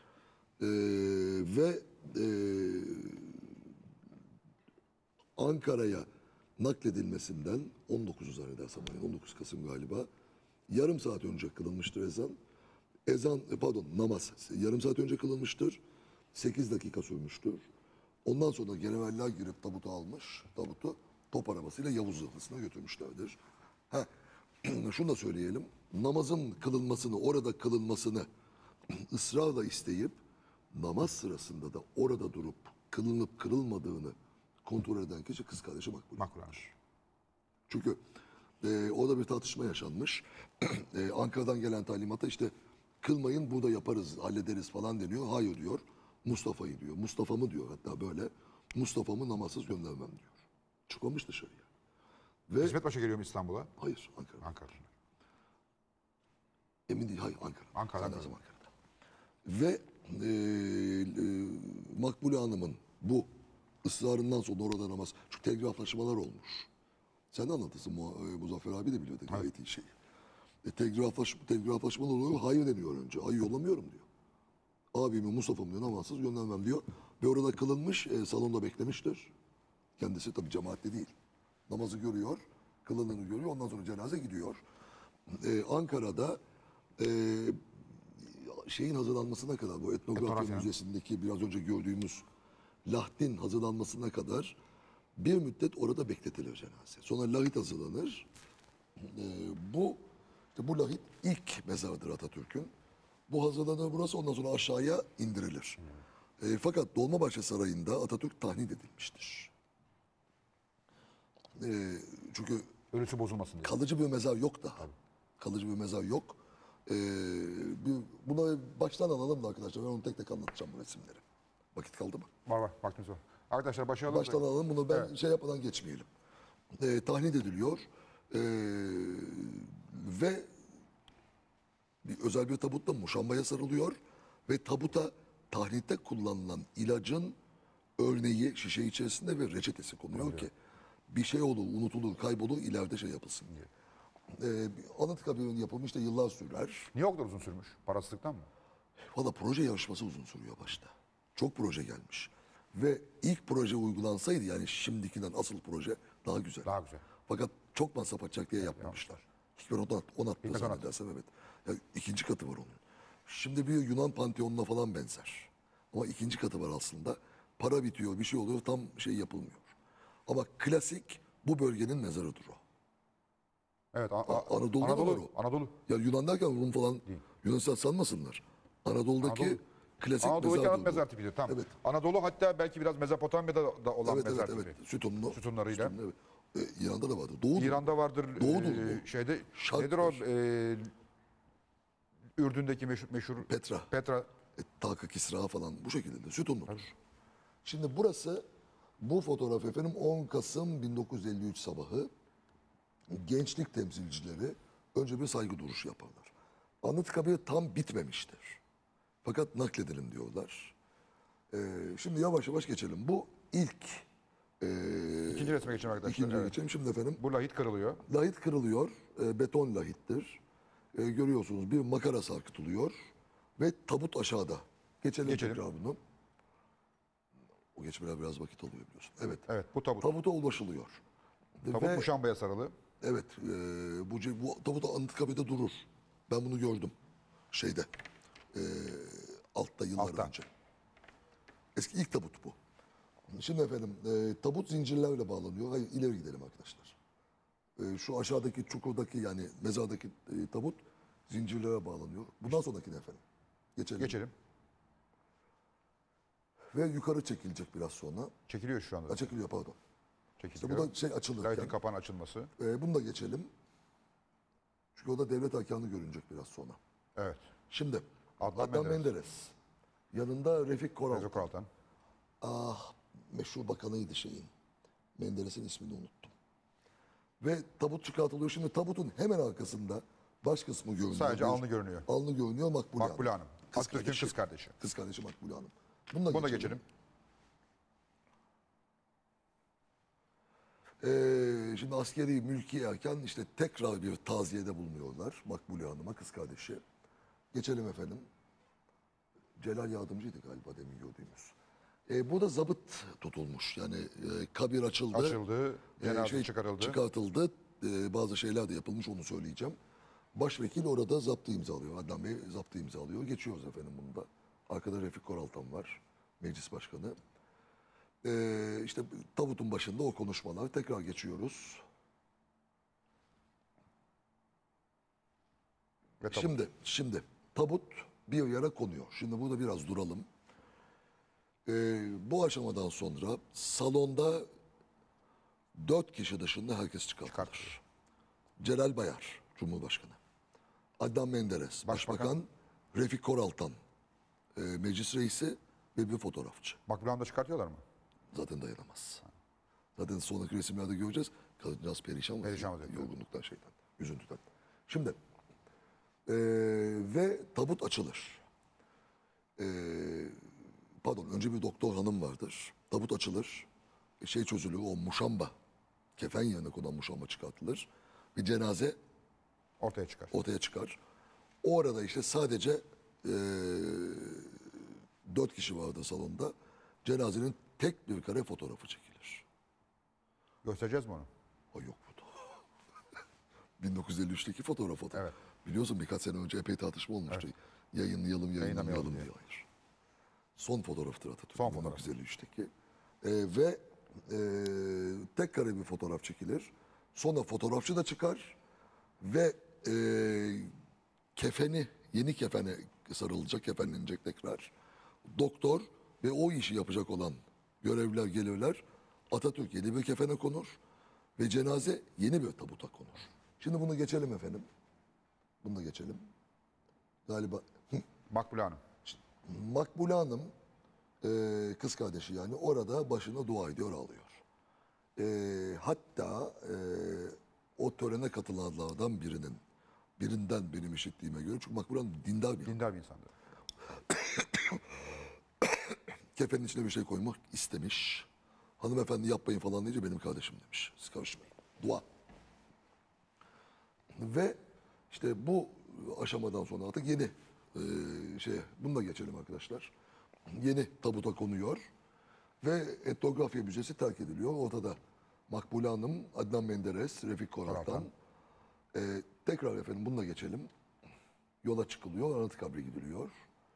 Speaker 4: Ve Ankara'ya nakledilmesinden 19 zannedersem, 19 Kasım galiba, yarım saat önce kılınmıştır ezan. Namaz yarım saat önce kılınmıştır. 8 dakika sürmüştür. Ondan sonra generaller girip tabutu almış. Tabutu top arabasıyla Yavuz Zırhlısı'na götürmüşlerdir. Şunu da söyleyelim. Namazın kılınmasını, orada kılınmasını ısrarla isteyip namaz sırasında da orada durup kılınıp kırılmadığını kontrol eden kişi kız kardeşi Makbule.
Speaker 2: Makbule'dir.
Speaker 4: Çünkü orada bir tartışma yaşanmış. Ankara'dan gelen talimata işte kılmayın, burada yaparız, hallederiz falan deniyor. Hayır diyor. Mustafa'yı diyor. Mustafa'mı diyor hatta böyle. Mustafa'mı namazsız göndermem diyor. Çıkmamış dışarıya. Ve
Speaker 2: İsmet Paşa geliyor mu İstanbul'a?
Speaker 4: hayır, Ankara.
Speaker 2: Ankara.
Speaker 4: Emin değil, hayır, Ankara.
Speaker 2: Ankara'da.
Speaker 4: Zannedersem Ankara'da. Ve Makbule Hanım'ın bu ısrarından sonra orada namaz, çünkü telgraflaşmalar olmuş. Sen de anlatırsın, Muzaffer abi de biliyordu gayet iyi şey. Telgraflaşmalar oluyor, hayır deniyor önce. Hayır yollamıyorum diyor. Abimi Mustafa'mı diyor, namazsız göndermem diyor. Ve orada kılınmış, salonda beklemiştir. Kendisi tabii cemaatli değil. Namazı görüyor, kılındığını görüyor, ondan sonra cenaze gidiyor. Ankara'da şeyin hazırlanmasına kadar, bu etnografya
Speaker 2: Etnografya.
Speaker 4: müzesindeki biraz önce gördüğümüz lahtin hazırlanmasına kadar bir müddet orada bekletilir cenaze. Sonra lahit hazırlanır. Bu lahit ilk mezardır Atatürk'ün. Bu hazırlanır burası, ondan sonra aşağıya indirilir. Fakat Dolmabahçe Sarayı'nda Atatürk tahnit edilmiştir. Çünkü
Speaker 2: Ölüsü bozulmasın diye.
Speaker 4: kalıcı bir mezar yok daha. Kalıcı bir mezar yok. Buna baştan alalım da arkadaşlar. Ben onu tek tek anlatacağım bu resimleri. Vakit kaldı mı?
Speaker 2: Var vaktimiz var. Arkadaşlar başlayalım.
Speaker 4: Baştan alalım bunu, ben şey yapmadan geçmeyelim. Tahnit ediliyor. Ve özel bir tabutta muşambaya sarılıyor. Ve tabuta tahnitte kullanılan ilacın örneği şişe içerisinde ve reçetesi konuyor ki bir şey olur, unutulur, kaybolur, ileride şey yapılsın diye. Anıtkabir'in yapımı işte yıllar sürer.
Speaker 2: Niye o kadar uzun sürmüş? Parasızlıktan mı?
Speaker 4: Valla proje yarışması uzun sürüyor başta. Çok proje gelmiş. Ve ilk proje uygulansaydı, yani şimdikinden asıl proje daha güzel.
Speaker 2: Daha güzel.
Speaker 4: Fakat çok masraf açacak diye yapmamışlar. Hikmet Onat zannedersem, evet. Ya, ikinci katı var onun. Şimdi bir Yunan Panteonu'na falan benzer. Ama ikinci katı var aslında. Para bitiyor, bir şey oluyor, tam şey yapılmıyor. Ama klasik bu bölgenin mezarıdır o.
Speaker 2: Evet.
Speaker 4: Anadolu'da da var o.
Speaker 2: Anadolu.
Speaker 4: Ya Yunan derken Rum falan, Yunanistan sanmasınlar. Anadolu'daki
Speaker 2: Anadolu.
Speaker 4: klasik
Speaker 2: Anadolu
Speaker 4: mezardır
Speaker 2: kağıt
Speaker 4: bu.
Speaker 2: mezar tipidir. Tamam.
Speaker 4: Evet.
Speaker 2: Anadolu hatta belki biraz Mezopotamya'da da olan
Speaker 4: Evet,
Speaker 2: mezar
Speaker 4: evet,
Speaker 2: tipi.
Speaker 4: evet. Sütunlu.
Speaker 2: Sütunlarıyla.
Speaker 4: Sütunlu, evet. İran'da da vardır. Doğudur.
Speaker 2: İran'da vardır.
Speaker 4: Doğudur bu.
Speaker 2: Şeyde
Speaker 4: Şark
Speaker 2: nedir o?
Speaker 4: var.
Speaker 2: Ürdün'deki meşhur
Speaker 4: Petra.
Speaker 2: Petra.
Speaker 4: Taka Kisra falan bu şekilde sütunludur. Şimdi burası, bu fotoğraf efendim 10 Kasım 1953 sabahı. Gençlik temsilcileri önce bir saygı duruşu yaparlar. Anıtkabir tam bitmemiştir. Fakat nakledelim diyorlar. Şimdi yavaş yavaş geçelim. Bu ilk
Speaker 2: İkinci resme geçelim arkadaşlar.
Speaker 4: ikinciye
Speaker 2: Evet.
Speaker 4: geçelim. Şimdi efendim
Speaker 2: Bu lahit kırılıyor.
Speaker 4: lahit kırılıyor. Beton lahittir. Görüyorsunuz bir makara sarkıtılıyor. Ve tabut aşağıda. Geçelim. Tekrar bunu. O geçmeler biraz vakit alıyor biliyorsun. Evet.
Speaker 2: Evet, bu tabut.
Speaker 4: Tabuta ulaşılıyor.
Speaker 2: Tabut muşambaya sarılı.
Speaker 4: Evet. Bu tabut Anıtkabir'de durur. Ben bunu gördüm. Şeyde. Altta yıllar
Speaker 2: Altta.
Speaker 4: önce. Eski ilk tabut bu. Şimdi efendim tabut zincirlerle bağlanıyor. Hayır, ileri gidelim arkadaşlar. Şu aşağıdaki çukurdaki, yani mezardaki tabut zincirlere bağlanıyor. Bundan sonraki ne efendim? Geçelim. Ve yukarı çekilecek biraz sonra.
Speaker 2: Çekiliyor şu anda.
Speaker 4: Çekiliyor, pardon. İşte
Speaker 2: Çekiliyor.
Speaker 4: bu da şey açılırken.
Speaker 2: Lahitin kapağının açılması.
Speaker 4: Bunu da geçelim. Çünkü o da devlet erkanı görünecek biraz sonra.
Speaker 2: Evet.
Speaker 4: Şimdi
Speaker 2: Adnan
Speaker 4: Adnan Menderes. Yanında Refik Koral.
Speaker 2: Rezo Koral'dan.
Speaker 4: Meşhur bakanıydı şeyin. Menderes'in ismini unuttum. Ve tabut çıkartılıyor. Şimdi tabutun hemen arkasında baş kısmı görünüyor.
Speaker 2: Sadece alnı görünüyor.
Speaker 4: Alnı görünüyor Makbule
Speaker 2: Makbule Hanım. Atatürk'ün
Speaker 4: kardeşi.
Speaker 2: kız kardeşi.
Speaker 4: Kız kardeşi Makbule Hanım. Bunu da
Speaker 2: Buna
Speaker 4: geçelim.
Speaker 2: geçelim.
Speaker 4: Şimdi askeri mülki erken işte tekrar bir taziyede bulunuyorlar Makbule Hanım'a, kız kardeşi. Geçelim efendim. Celal Yardımcı'ydı galiba demin gördüğümüz. Burada zabıt tutulmuş. Yani kabir açıldı.
Speaker 2: Açıldı, cenaze çıkarıldı.
Speaker 4: Çıkartıldı. Bazı şeyler de yapılmış, onu söyleyeceğim. Başvekil orada zaptı imzalıyor. Adnan Bey zaptı imzalıyor. Geçiyoruz efendim bunu da. Arkada Refik Koraltan var. Meclis Başkanı. İşte tabutun başında o konuşmalar. Tekrar geçiyoruz.
Speaker 2: Ve tabut.
Speaker 4: Şimdi tabut bir yere konuyor. Şimdi burada biraz duralım. Bu aşamadan sonra salonda 4 kişi dışında herkes çıkartılır. Celal Bayar, Cumhurbaşkanı. Adnan Menderes, Başbakan. Refik Koraltan, Meclis Reisi ve bir fotoğrafçı.
Speaker 2: Makbule Hanım'ı da çıkartıyorlar mı?
Speaker 4: Zaten dayanamaz. Zaten sonraki resimlerde göreceğiz. Kadıncağız perişan var.
Speaker 2: Perişan vaziyette.
Speaker 4: Yorgunluktan şeyden, üzüntüden. Şimdi ve tabut açılır. Pardon, önce bir doktor hanım vardır. Tabut açılır. Şey çözülür, o muşamba. Kefen yerine konan muşamba çıkartılır. Bir cenaze
Speaker 2: Ortaya çıkar.
Speaker 4: ortaya çıkar. O arada işte sadece 4 kişi vardı salonda. Cenazenin tek bir kare fotoğrafı çekilir.
Speaker 2: Göstereceğiz mi onu?
Speaker 4: O yok burada. 1953'teki fotoğraf o da.
Speaker 2: Evet.
Speaker 4: Biliyorsun birkaç sene önce epey tartışma olmuştu. Yayınlayalım
Speaker 2: Yayınlamayalım
Speaker 4: diye. Hayır. Son fotoğraftır Atatürk.
Speaker 2: Son fotoğraf.
Speaker 4: 1953'teki. Ve tek kare bir fotoğraf çekilir. Sonra fotoğrafçı da çıkar. Ve kefeni, yeni kefene sarılacak, kefenlenecek tekrar. Doktor ve o işi yapacak olan görevliler gelirler. Atatürk yeni bir kefene konur. Ve cenaze yeni bir tabuta konur. Şimdi bunu geçelim efendim. Bunu da geçelim. Galiba
Speaker 2: Makbule Hanım.
Speaker 4: Makbule Hanım, kız kardeşi yani orada başına dua ediyor, ağlıyor. Hatta o törene katılanlardan birinden benim işittiğime göre, çünkü Makbule Hanım dindar bir
Speaker 2: Dindar bir insandı.
Speaker 4: kefenin içine bir şey koymak istemiş. Hanımefendi yapmayın falan deyince benim kardeşim demiş. Siz karışmayın. Dua. Ve işte bu aşamadan sonra artık yeni bunu da geçelim arkadaşlar. Yeni tabuta konuyor ve etnografya müzesi terk ediliyor. Ortada Makbule Hanım, Adnan Menderes, Refik Koraltan. Tekrar efendim bunu da geçelim. Yola çıkılıyor, Anıtkabir'e gidiliyor.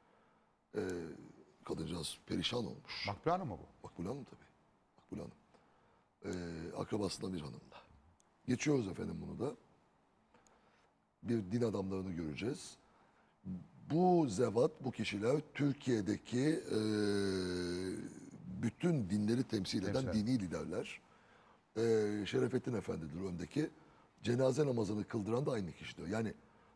Speaker 4: Kadıncağız perişan olmuş.
Speaker 2: Makbule Hanım mı bu?
Speaker 4: Makbule Hanım tabii. Makbule Hanım. Akrabasından bir hanım da. Geçiyoruz efendim bunu da. Bir din adamlarını göreceğiz. Bu zevat, bu kişiler Türkiye'deki bütün dinleri temsil eden dini liderler. Şerefettin Efendi'dir öndeki. Cenaze namazını kıldıran da aynı kişidir. Yani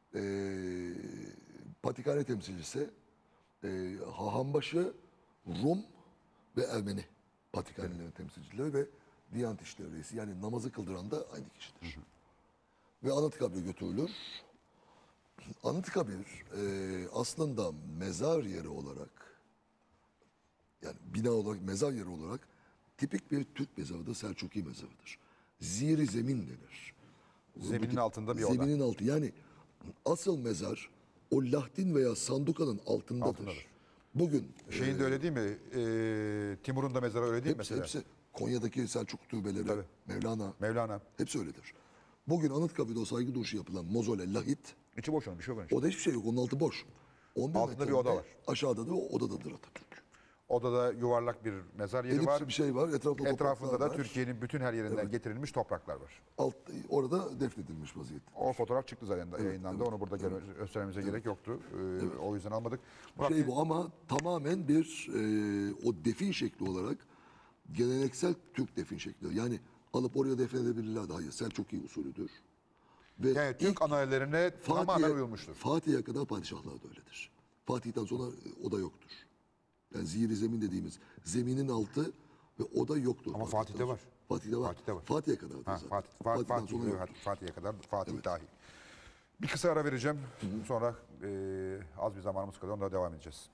Speaker 4: Patrikhane temsilcisi, Hahambaşı, Rum ve Ermeni Patrikhanelerin temsilcileri ve Diyanet İşleri Reisi. Yani namazı kıldıran da aynı kişidir. Ve Anıtkabir'e götürülür. Anıtkabir aslında mezar yeri olarak, yani bina olarak, mezar yeri olarak tipik bir Türk mezarıdır, Selçuki mezarıdır. Ziri zemin denir.
Speaker 2: Zeminin altında bir oda.
Speaker 4: Zeminin altı. Yani asıl mezar o Lahdin veya Sanduka'nın altındadır. Bugün
Speaker 2: Şeyin de öyle değil mi? Timur'un da mezarı öyle değil mi
Speaker 4: hepsi,
Speaker 2: mesela?
Speaker 4: Konya'daki Selçuk türbeleri,
Speaker 2: Tabii.
Speaker 4: Mevlana, hepsi öyledir. Bugün Anıtkabir'de o saygı duruşu yapılan mozole, lahit,
Speaker 2: İçi boş onun, bir şey yok onun.
Speaker 4: o da hiçbir şey yok. Onun altı boş. 11
Speaker 2: Altında bir
Speaker 4: metre
Speaker 2: oda var.
Speaker 4: Aşağıda da o odadadır Atatürk.
Speaker 2: Odada yuvarlak bir mezar yeri
Speaker 4: Elips
Speaker 2: var.
Speaker 4: bir şey var. Etrafında
Speaker 2: Etrafında
Speaker 4: topraklar
Speaker 2: da
Speaker 4: var.
Speaker 2: Türkiye'nin bütün her yerinden getirilmiş topraklar var.
Speaker 4: Orada defnedilmiş vaziyette.
Speaker 2: O fotoğraf çıktı zaten yayınlandı. Onu burada göstermemize gerek yoktu. O yüzden almadık. Murat Bey,
Speaker 4: Bu ama tamamen bir o defin şekli olarak geleneksel Türk defin şekli. Yani alıp oraya defnedebilirlerdi. Hayır, Selçuki usulüdür. Ve
Speaker 2: yani Türk ananelerine tamamen uyulmuştur.
Speaker 4: Fatih'e kadar padişahlar da öyledir. Fatih'ten sonra o da yoktur. Yani zihri zemin dediğimiz zeminin altı Ve o da yoktur.
Speaker 2: Ama Fatih'te var.
Speaker 4: Fatih'te var.
Speaker 2: Fatih'te var.
Speaker 4: Fatih'e kadar
Speaker 2: Ha,
Speaker 4: zaten.
Speaker 2: Fatih,
Speaker 4: sonra yoktur.
Speaker 2: Fatih'e kadar Fatih dahil. Bir kısa ara vereceğim. Sonra az bir zamanımız kalıyor. Ondan devam edeceğiz.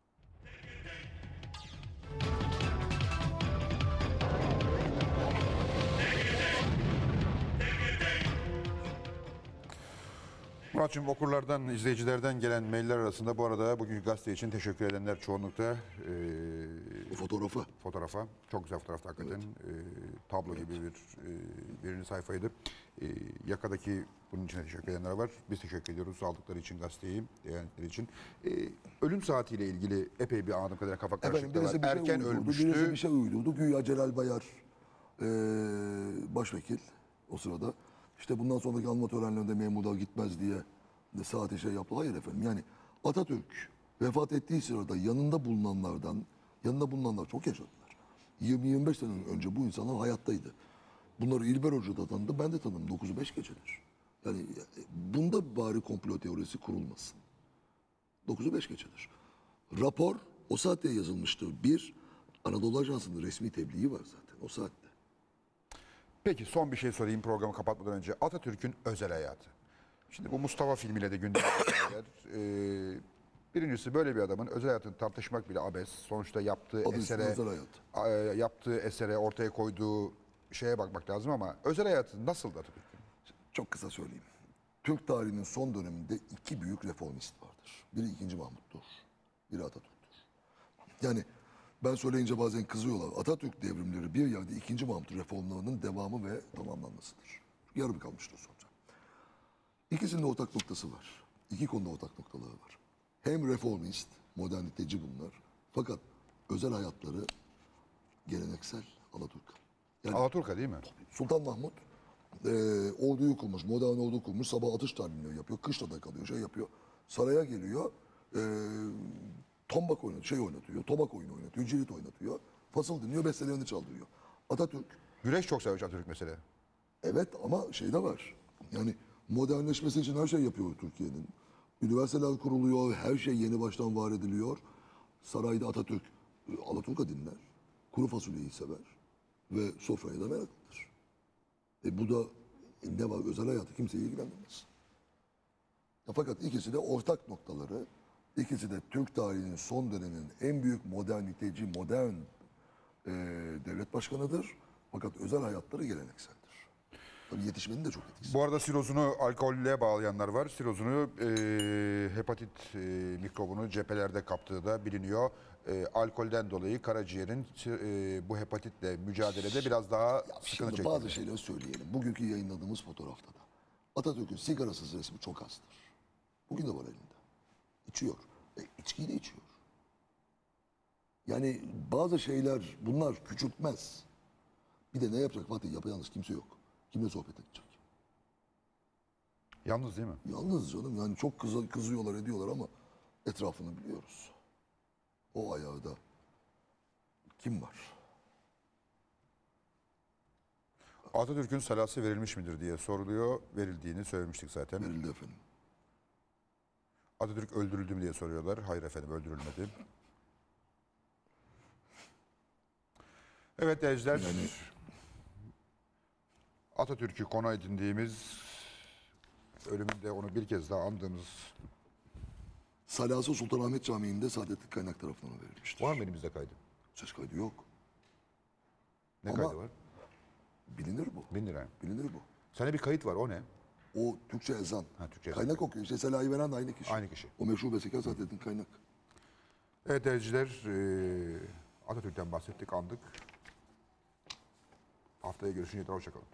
Speaker 2: Muratçım, okurlardan, izleyicilerden gelen mailler arasında bu arada bugünkü gazete için teşekkür edenler çoğunlukta
Speaker 4: O fotoğrafa.
Speaker 2: fotoğrafa. Çok güzel fotoğraftı hakikaten. Tablo gibi birinci sayfaydı. Yakadaki bunun için de teşekkür edenler var. Biz teşekkür ediyoruz aldıkları için gazeteyi, beğendikleri için. Ölüm saatiyle ilgili epey bir anladığım kadarıyla kafa karışıklığı var. Erken
Speaker 4: Birisi
Speaker 2: ölmüştü.
Speaker 4: bir şey uydurdu. Güya Celal Bayar başvekil o sırada. İşte bundan sonraki alma törenlerinde memurlar gitmez diye de saati şey yaptı. Hayır efendim, yani Atatürk vefat ettiği sırada yanında bulunanlar çok yaşadılar. 20-25 sene önce bu insanlar hayattaydı. Bunları İlber Hoca da tanıdı, ben de tanıdım. 9-5 gecedir. Yani bunda bari komplo teorisi kurulmasın. 9-5 gecedir. Rapor o saatte yazılmıştır. Bir, Anadolu Ajansı'nın resmi tebliği var zaten o saatte.
Speaker 2: Peki son bir şey sorayım programı kapatmadan önce. Atatürk'ün özel hayatı. Şimdi bu Mustafa filmiyle de gündeme geldiler. Birincisi, böyle bir adamın özel hayatını tartışmak bile abes. Sonuçta yaptığı
Speaker 4: Adı üstünde özel hayat.
Speaker 2: yaptığı esere, ortaya koyduğu şeye bakmak lazım ama özel hayatı nasıldı Atatürk'ün?
Speaker 4: Çok kısa söyleyeyim. Türk tarihinin son döneminde iki büyük reformist vardır. Biri 2. Mahmut'tur, biri Atatürk'tür. Yani ben söyleyince bazen kızıyorlar. Atatürk devrimleri bir yerde 2. Mahmut reformlarının devamı ve tamamlanmasıdır. Yarım kalmıştır sonra. İkisinin de ortak noktası var. İki konuda ortak noktaları var. Hem reformist, moderniteci bunlar. Fakat özel hayatları geleneksel Alaturka. Yani
Speaker 2: Alaturka değil mi?
Speaker 4: Sultan Mahmut orduyu kurmuş, modern ordu kurmuş. Sabah atış talimleri yapıyor, kışla da kalıyor, şey yapıyor. Saraya geliyor, tombak oynatıyor, tomak oyunu oynatıyor, cirit oynatıyor. Fasıl dinliyor, bestelerini çaldırıyor. Atatürk,
Speaker 2: Güreş çok seviyor Atatürk mesela.
Speaker 4: evet ama şey de var. Yani modernleşmesi için her şey yapıyor Türkiye'nin. Üniversiteler kuruluyor, her şey yeni baştan var ediliyor. Sarayda Atatürk, Alaturka dinler. Kuru fasulyeyi sever ve sofraya da meraklıdır. Bu da ne var? Özel hayatı kimseyi ilgilendirmez. Fakat ikisi de ortak noktaları. İkisi de Türk tarihinin son döneminin en büyük moderniteci, modern devlet başkanıdır. Fakat özel hayatları gelenekseldir. Tabii yetişmenin de çok etkisi.
Speaker 2: Bu arada sirozunu alkolle bağlayanlar var. Sirozunu hepatit mikrobunu cephelerde kaptığı da biliniyor. Alkolden dolayı karaciğerin bu hepatitle mücadelede biraz daha sıkıntı
Speaker 4: Şimdi
Speaker 2: çekiyor.
Speaker 4: bazı şeyleri söyleyelim. Bugünkü yayınladığımız fotoğrafta da. Atatürk'ün sigarasız resmi çok azdır. Bugün de var elinde. İçiyor. İçkiyi de içiyor. Yani bazı şeyler bunlar küçültmez. Bir de ne yapacak Fatih? Yapayalnız kimse yok. Kimle sohbet edecek?
Speaker 2: Yalnız değil mi?
Speaker 4: Yalnız canım, yani çok kızıyorlar ediyorlar ama etrafını biliyoruz. O ayağı da kim var?
Speaker 2: Atatürk'ün salası verilmiş midir diye soruluyor. Verildiğini söylemiştik zaten.
Speaker 4: Verildi efendim.
Speaker 2: Atatürk öldürüldü mü diye soruyorlar. Hayır efendim, öldürülmedi. Evet değerciler.
Speaker 4: Yani-
Speaker 2: Atatürk'ü konu edindiğimiz, ölümünde onu bir kez daha andığımız,
Speaker 4: Salası Sultanahmet Camii'nde Saadettin Kaynak tarafından verilmiştir.
Speaker 2: var mı elimizde kaydı?
Speaker 4: Ses kaydı yok.
Speaker 2: Ne
Speaker 4: Ama-
Speaker 2: kaydı var?
Speaker 4: Bilinir bu.
Speaker 2: 1000 lira.
Speaker 4: Bilinir bu.
Speaker 2: Sende bir kayıt var, o ne?
Speaker 4: O Türkçe ezan.
Speaker 2: Ha, Türkçe ezan.
Speaker 4: Kaynak okuyor. İşte Selayı veren de aynı kişi.
Speaker 2: Aynı kişi.
Speaker 4: O meşhur bestekar Saadettin Kaynak.
Speaker 2: Evet değerciler, Atatürk'ten bahsettik, andık. Haftaya görüşünceye kadar hoşçakalın.